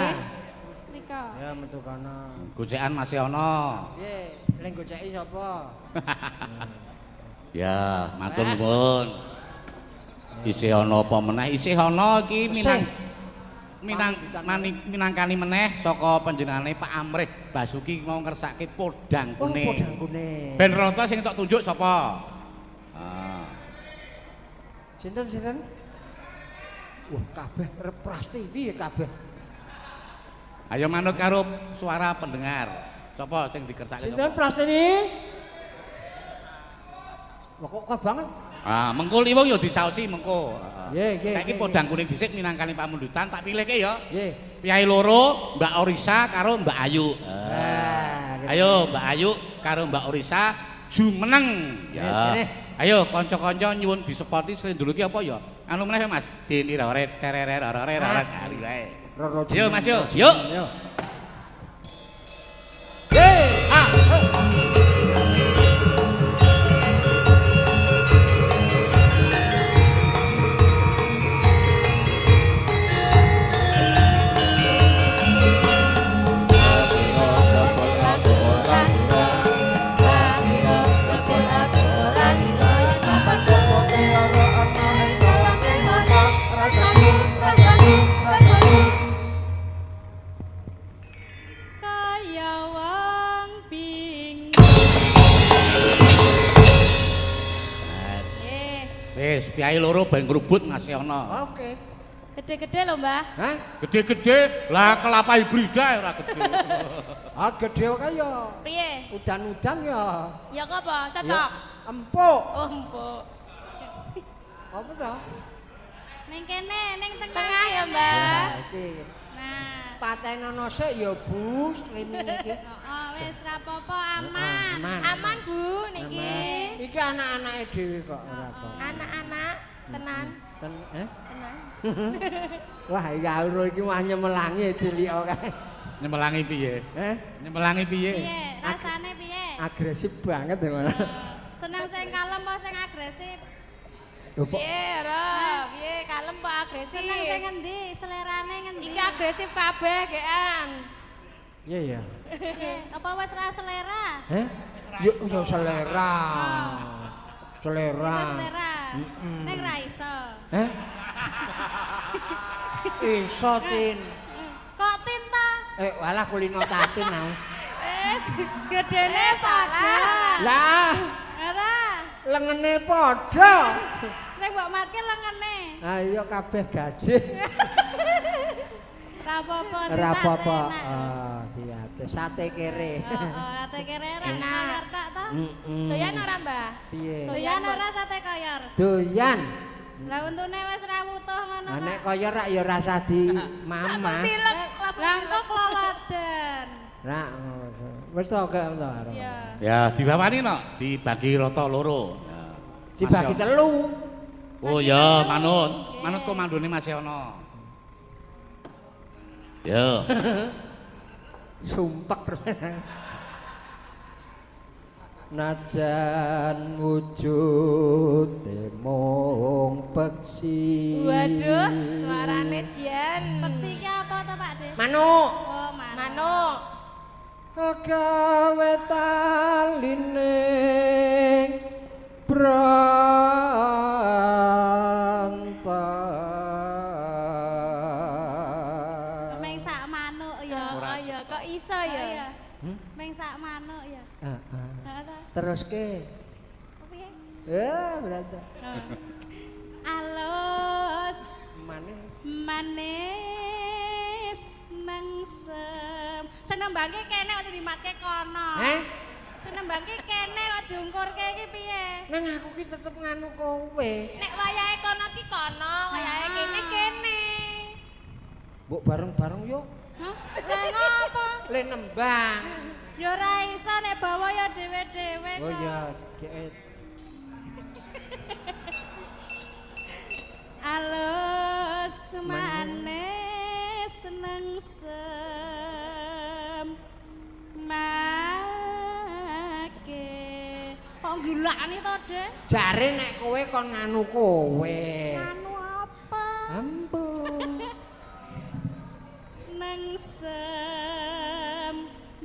nika ya metu kono gocekan masih ana piye ning goceki sapa ya matur nuwun isih ana apa meneh isih ana iki minang minang manik minangkani meneh saka panjenengane Pak Amrih Basuki mau ngersake podang kuning. Oh, podang kuning. Ben rata sing tok tunjuk sapa? Ah. Sinten sinten? Wah, kabeh Prasti piye kabeh? Ayo manut karo suara pendengar. Sapa sing dikersake? Sinten Prastini? Wah, kok kabangan? Ah, mengko liwung ya dicaosi mengko. Nggih, nggih. Saiki podang kuning dhisik minangkani pamundutan tak pilihke ya. Nggih. Piyai loro, Mbak Orisa karo Mbak Ayu. Ah, ayo Mbak Ayu karo Mbak Orisa jumeneng. Ya. Ayo kanca-kanca nyuwun disepoti slendulu ki apa ya? Anu meneh Mas, dini rore terere rore rore kali wae. Yo Mas yo, yuk. Hei, ah. Wis, piye loro ben ngrubut masih ana. Oke. Gede-gede lho, Mbah. Hah? Gede-gede, lah kelapa hibrida ora gede. Ah gede kok ya. Piye? Udan-udan ya. Ya kok apa? Ya, Cocok. empuk. Oh, empuk. Apa toh? Ning kene, ning tengah. Tengah ya, kene. Mbak. Nah, iki. Nah. Patenono sik ya Bu, streaming iki. Heeh, wis ra apa-apa, aman. Heeh, aman. Aman, Bu, niki. Aman. Iki anak-anake dhewe kok ora apa. Anak-anak tenan. Ten eh? Tenan. Wah, iki auro iki mah nyemelangi cilik kok kae. Nyemelangi piye? Eh? Nyemelangi piye? Piye? Rasane piye? Agresif banget ya malah. Seneng sing kalem apa sing agresif? Lho, kok Piye, Ro? Piye kalem apa agresif? Seneng sing ngendi? Selerane ngendi? Iki agresif kabeh, Gean. iya ya. Piye? Apa wis ra selera? Eh? Yo yo selera. Selera. Bisa selera. Mm-mm. Ning ra iso. Eh? Iso tin. Kok tinta? Eh, walah kulino tatin aku. Wes. Gedene Eh, padha. salah. Lah, Ora. lengene padha. Sing mbok matke lengene. Ayo kabeh gajih. Ra apa-apa. Ora Tisane apa-apa. enak. Ah, siate sate kere. Heeh, sate kere ra koyor tak to? Heeh. Doyan ora, Mbah? Piye? Doyan ora sate koyor? Doyan. Lah untune wis ra wutuh ngono Lah nek kok. kaya rak ya rasa di mamah. Tilek, Lah engko kloloden. Rak wis to gak to. Ya. Ya diwawani no, dibagi rata loro. Ya. Dibagi Masih telu. ana. Oh ya, manut. Manut komandone masih ana. Ya. Sumpek. Najan wujude mung peksi. Waduh, suarane Jian. Peksi ki apa to, Pak De? Manuk. Oh, manuk. Manuk. Gawe taline brantas. Meng sak manuk ya. Oh ya, kok iso ya? Iya. Hmm? Meng sak manuk ya. Heeh. Heeh ta? Terus ke? Piye? Ya, berarti. Alus Manis. manis nengsem. Sing nembangke kene kok dimatke kono. Eh? Sing nembangke kene kok diungkurke iki piye? Nang aku ki tetep nganu kowe. Nek wayahe kono ki kono, wayahe kene kene. Mbok bareng-bareng yo. Hah? Lah ngopo? Le nembang. Ya ora iso nek bawa ya dhewe-dhewe Oh kok. ya, dek. Alus manis nengsem make. Kok gulani to, Dek? Jare nek kowe kon nganu kowe. Anu apa? Ampun. Nengsem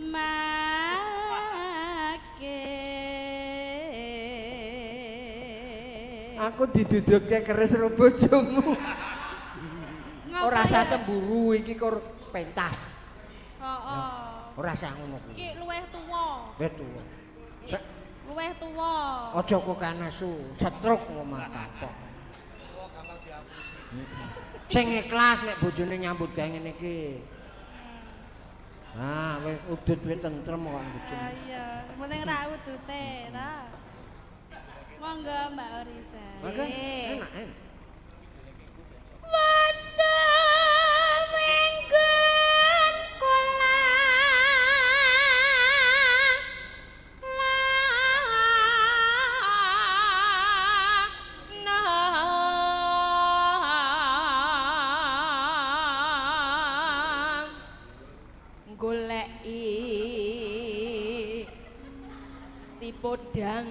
make. Aku didudukke keris karo bojomu. Ora usah cemburu iki kur pentas. Heeh. Ora usah ngono kuwi. Iki luwih tuwa. Betul. Sek Luwih tuwa. aja kok kanasu, setruk ngomong kapok. Sing ikhlas nek bojone nyambut gawe ngene iki. Ah, wis udut wis tentrem kok bojone. Ah iya, penting ra udute ta. Monggo Mbak Orisa. Maka enak enak. Wasa menggon kula la goleki si podang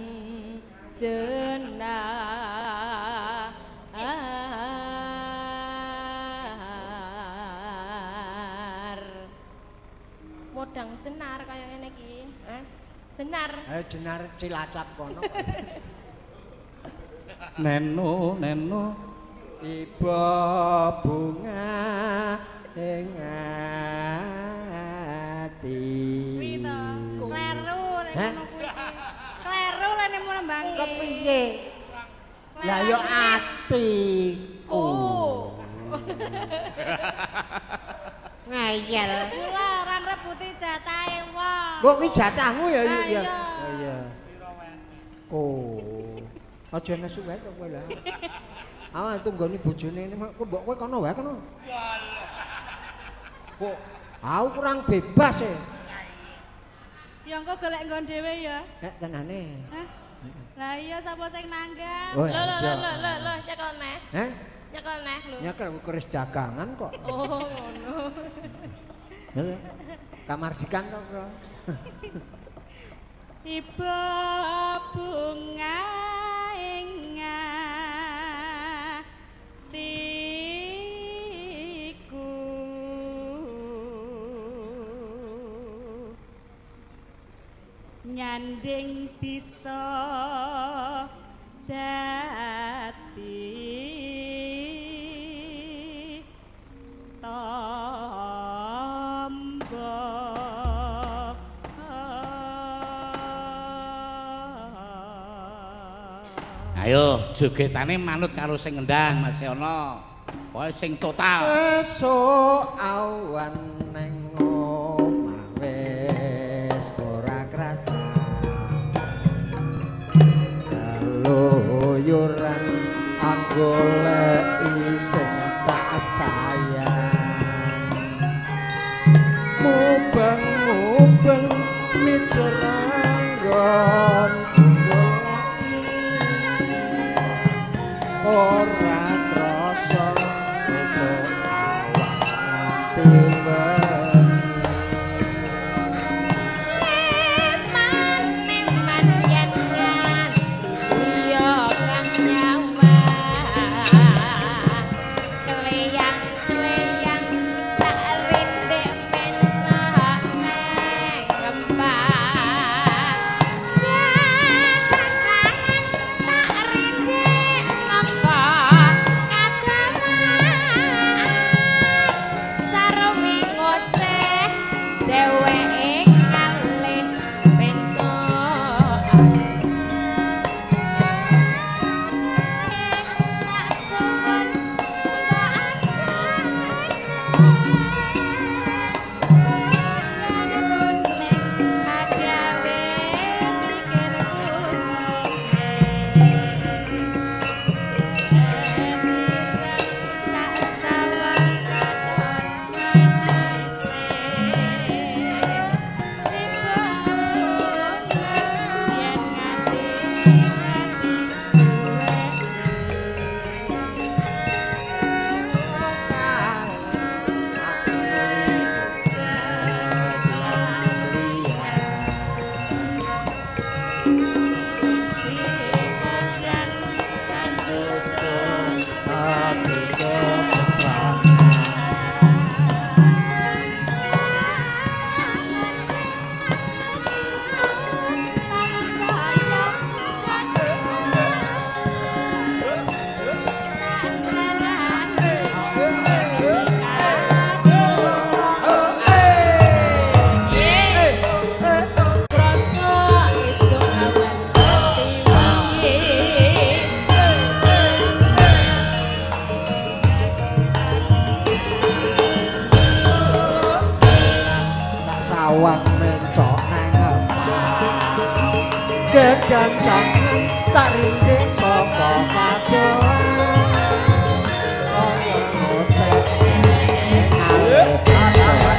jenah podang jenar kaya ngene iki. Eh, Jenar. ayo jenar Cilacap kono. Neno, neno. Iba bunga ing ati. Pita. Kleru nek Hah? ngono kuwi. Kleru rene nembangke. Kepiye? Lah yo atiku. Ngayel. Kula ora ngrebuti jatahe wong. Kok kuwi jatahmu ya Lah iya. iya. Oh iya. Oh. Aja nesu wae kok kowe lah. Ah tunggone bojone ini kok mbok kowe kono wae kono. Kok aku kurang bebas e. Ya engko golek nggon dhewe ya. Nek tenane. Hah? Lah iya sapa sing nanggap? Oh, Lho lho iya. lho lho lho nyekel neh. Hah? Nyekel neh lho. Nyekel keris dagangan kok. Oh ngono. Ya, kamardikan to, Bro. Iba bunga ing atiku nyanding bisa dadi tamba. Ayo jogetane manut karo sing ngendang Mas Yono. Pokoke sing total. Esuk awan neng omah wis ora krasa. Kaluyuran anggoleki sing tak sayang. Mubeng-mubeng mitra nggon ora krasa esuk awan tiba. Sawang mencok nang empang kegancangan tak rindik saka kadoan kaya ngocek ning ngarep kadoan.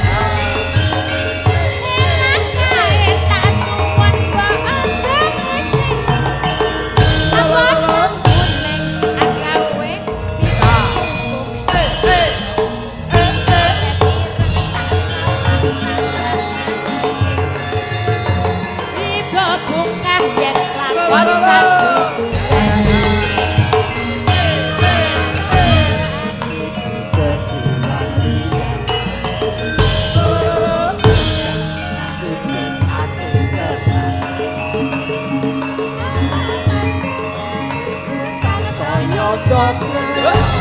Saya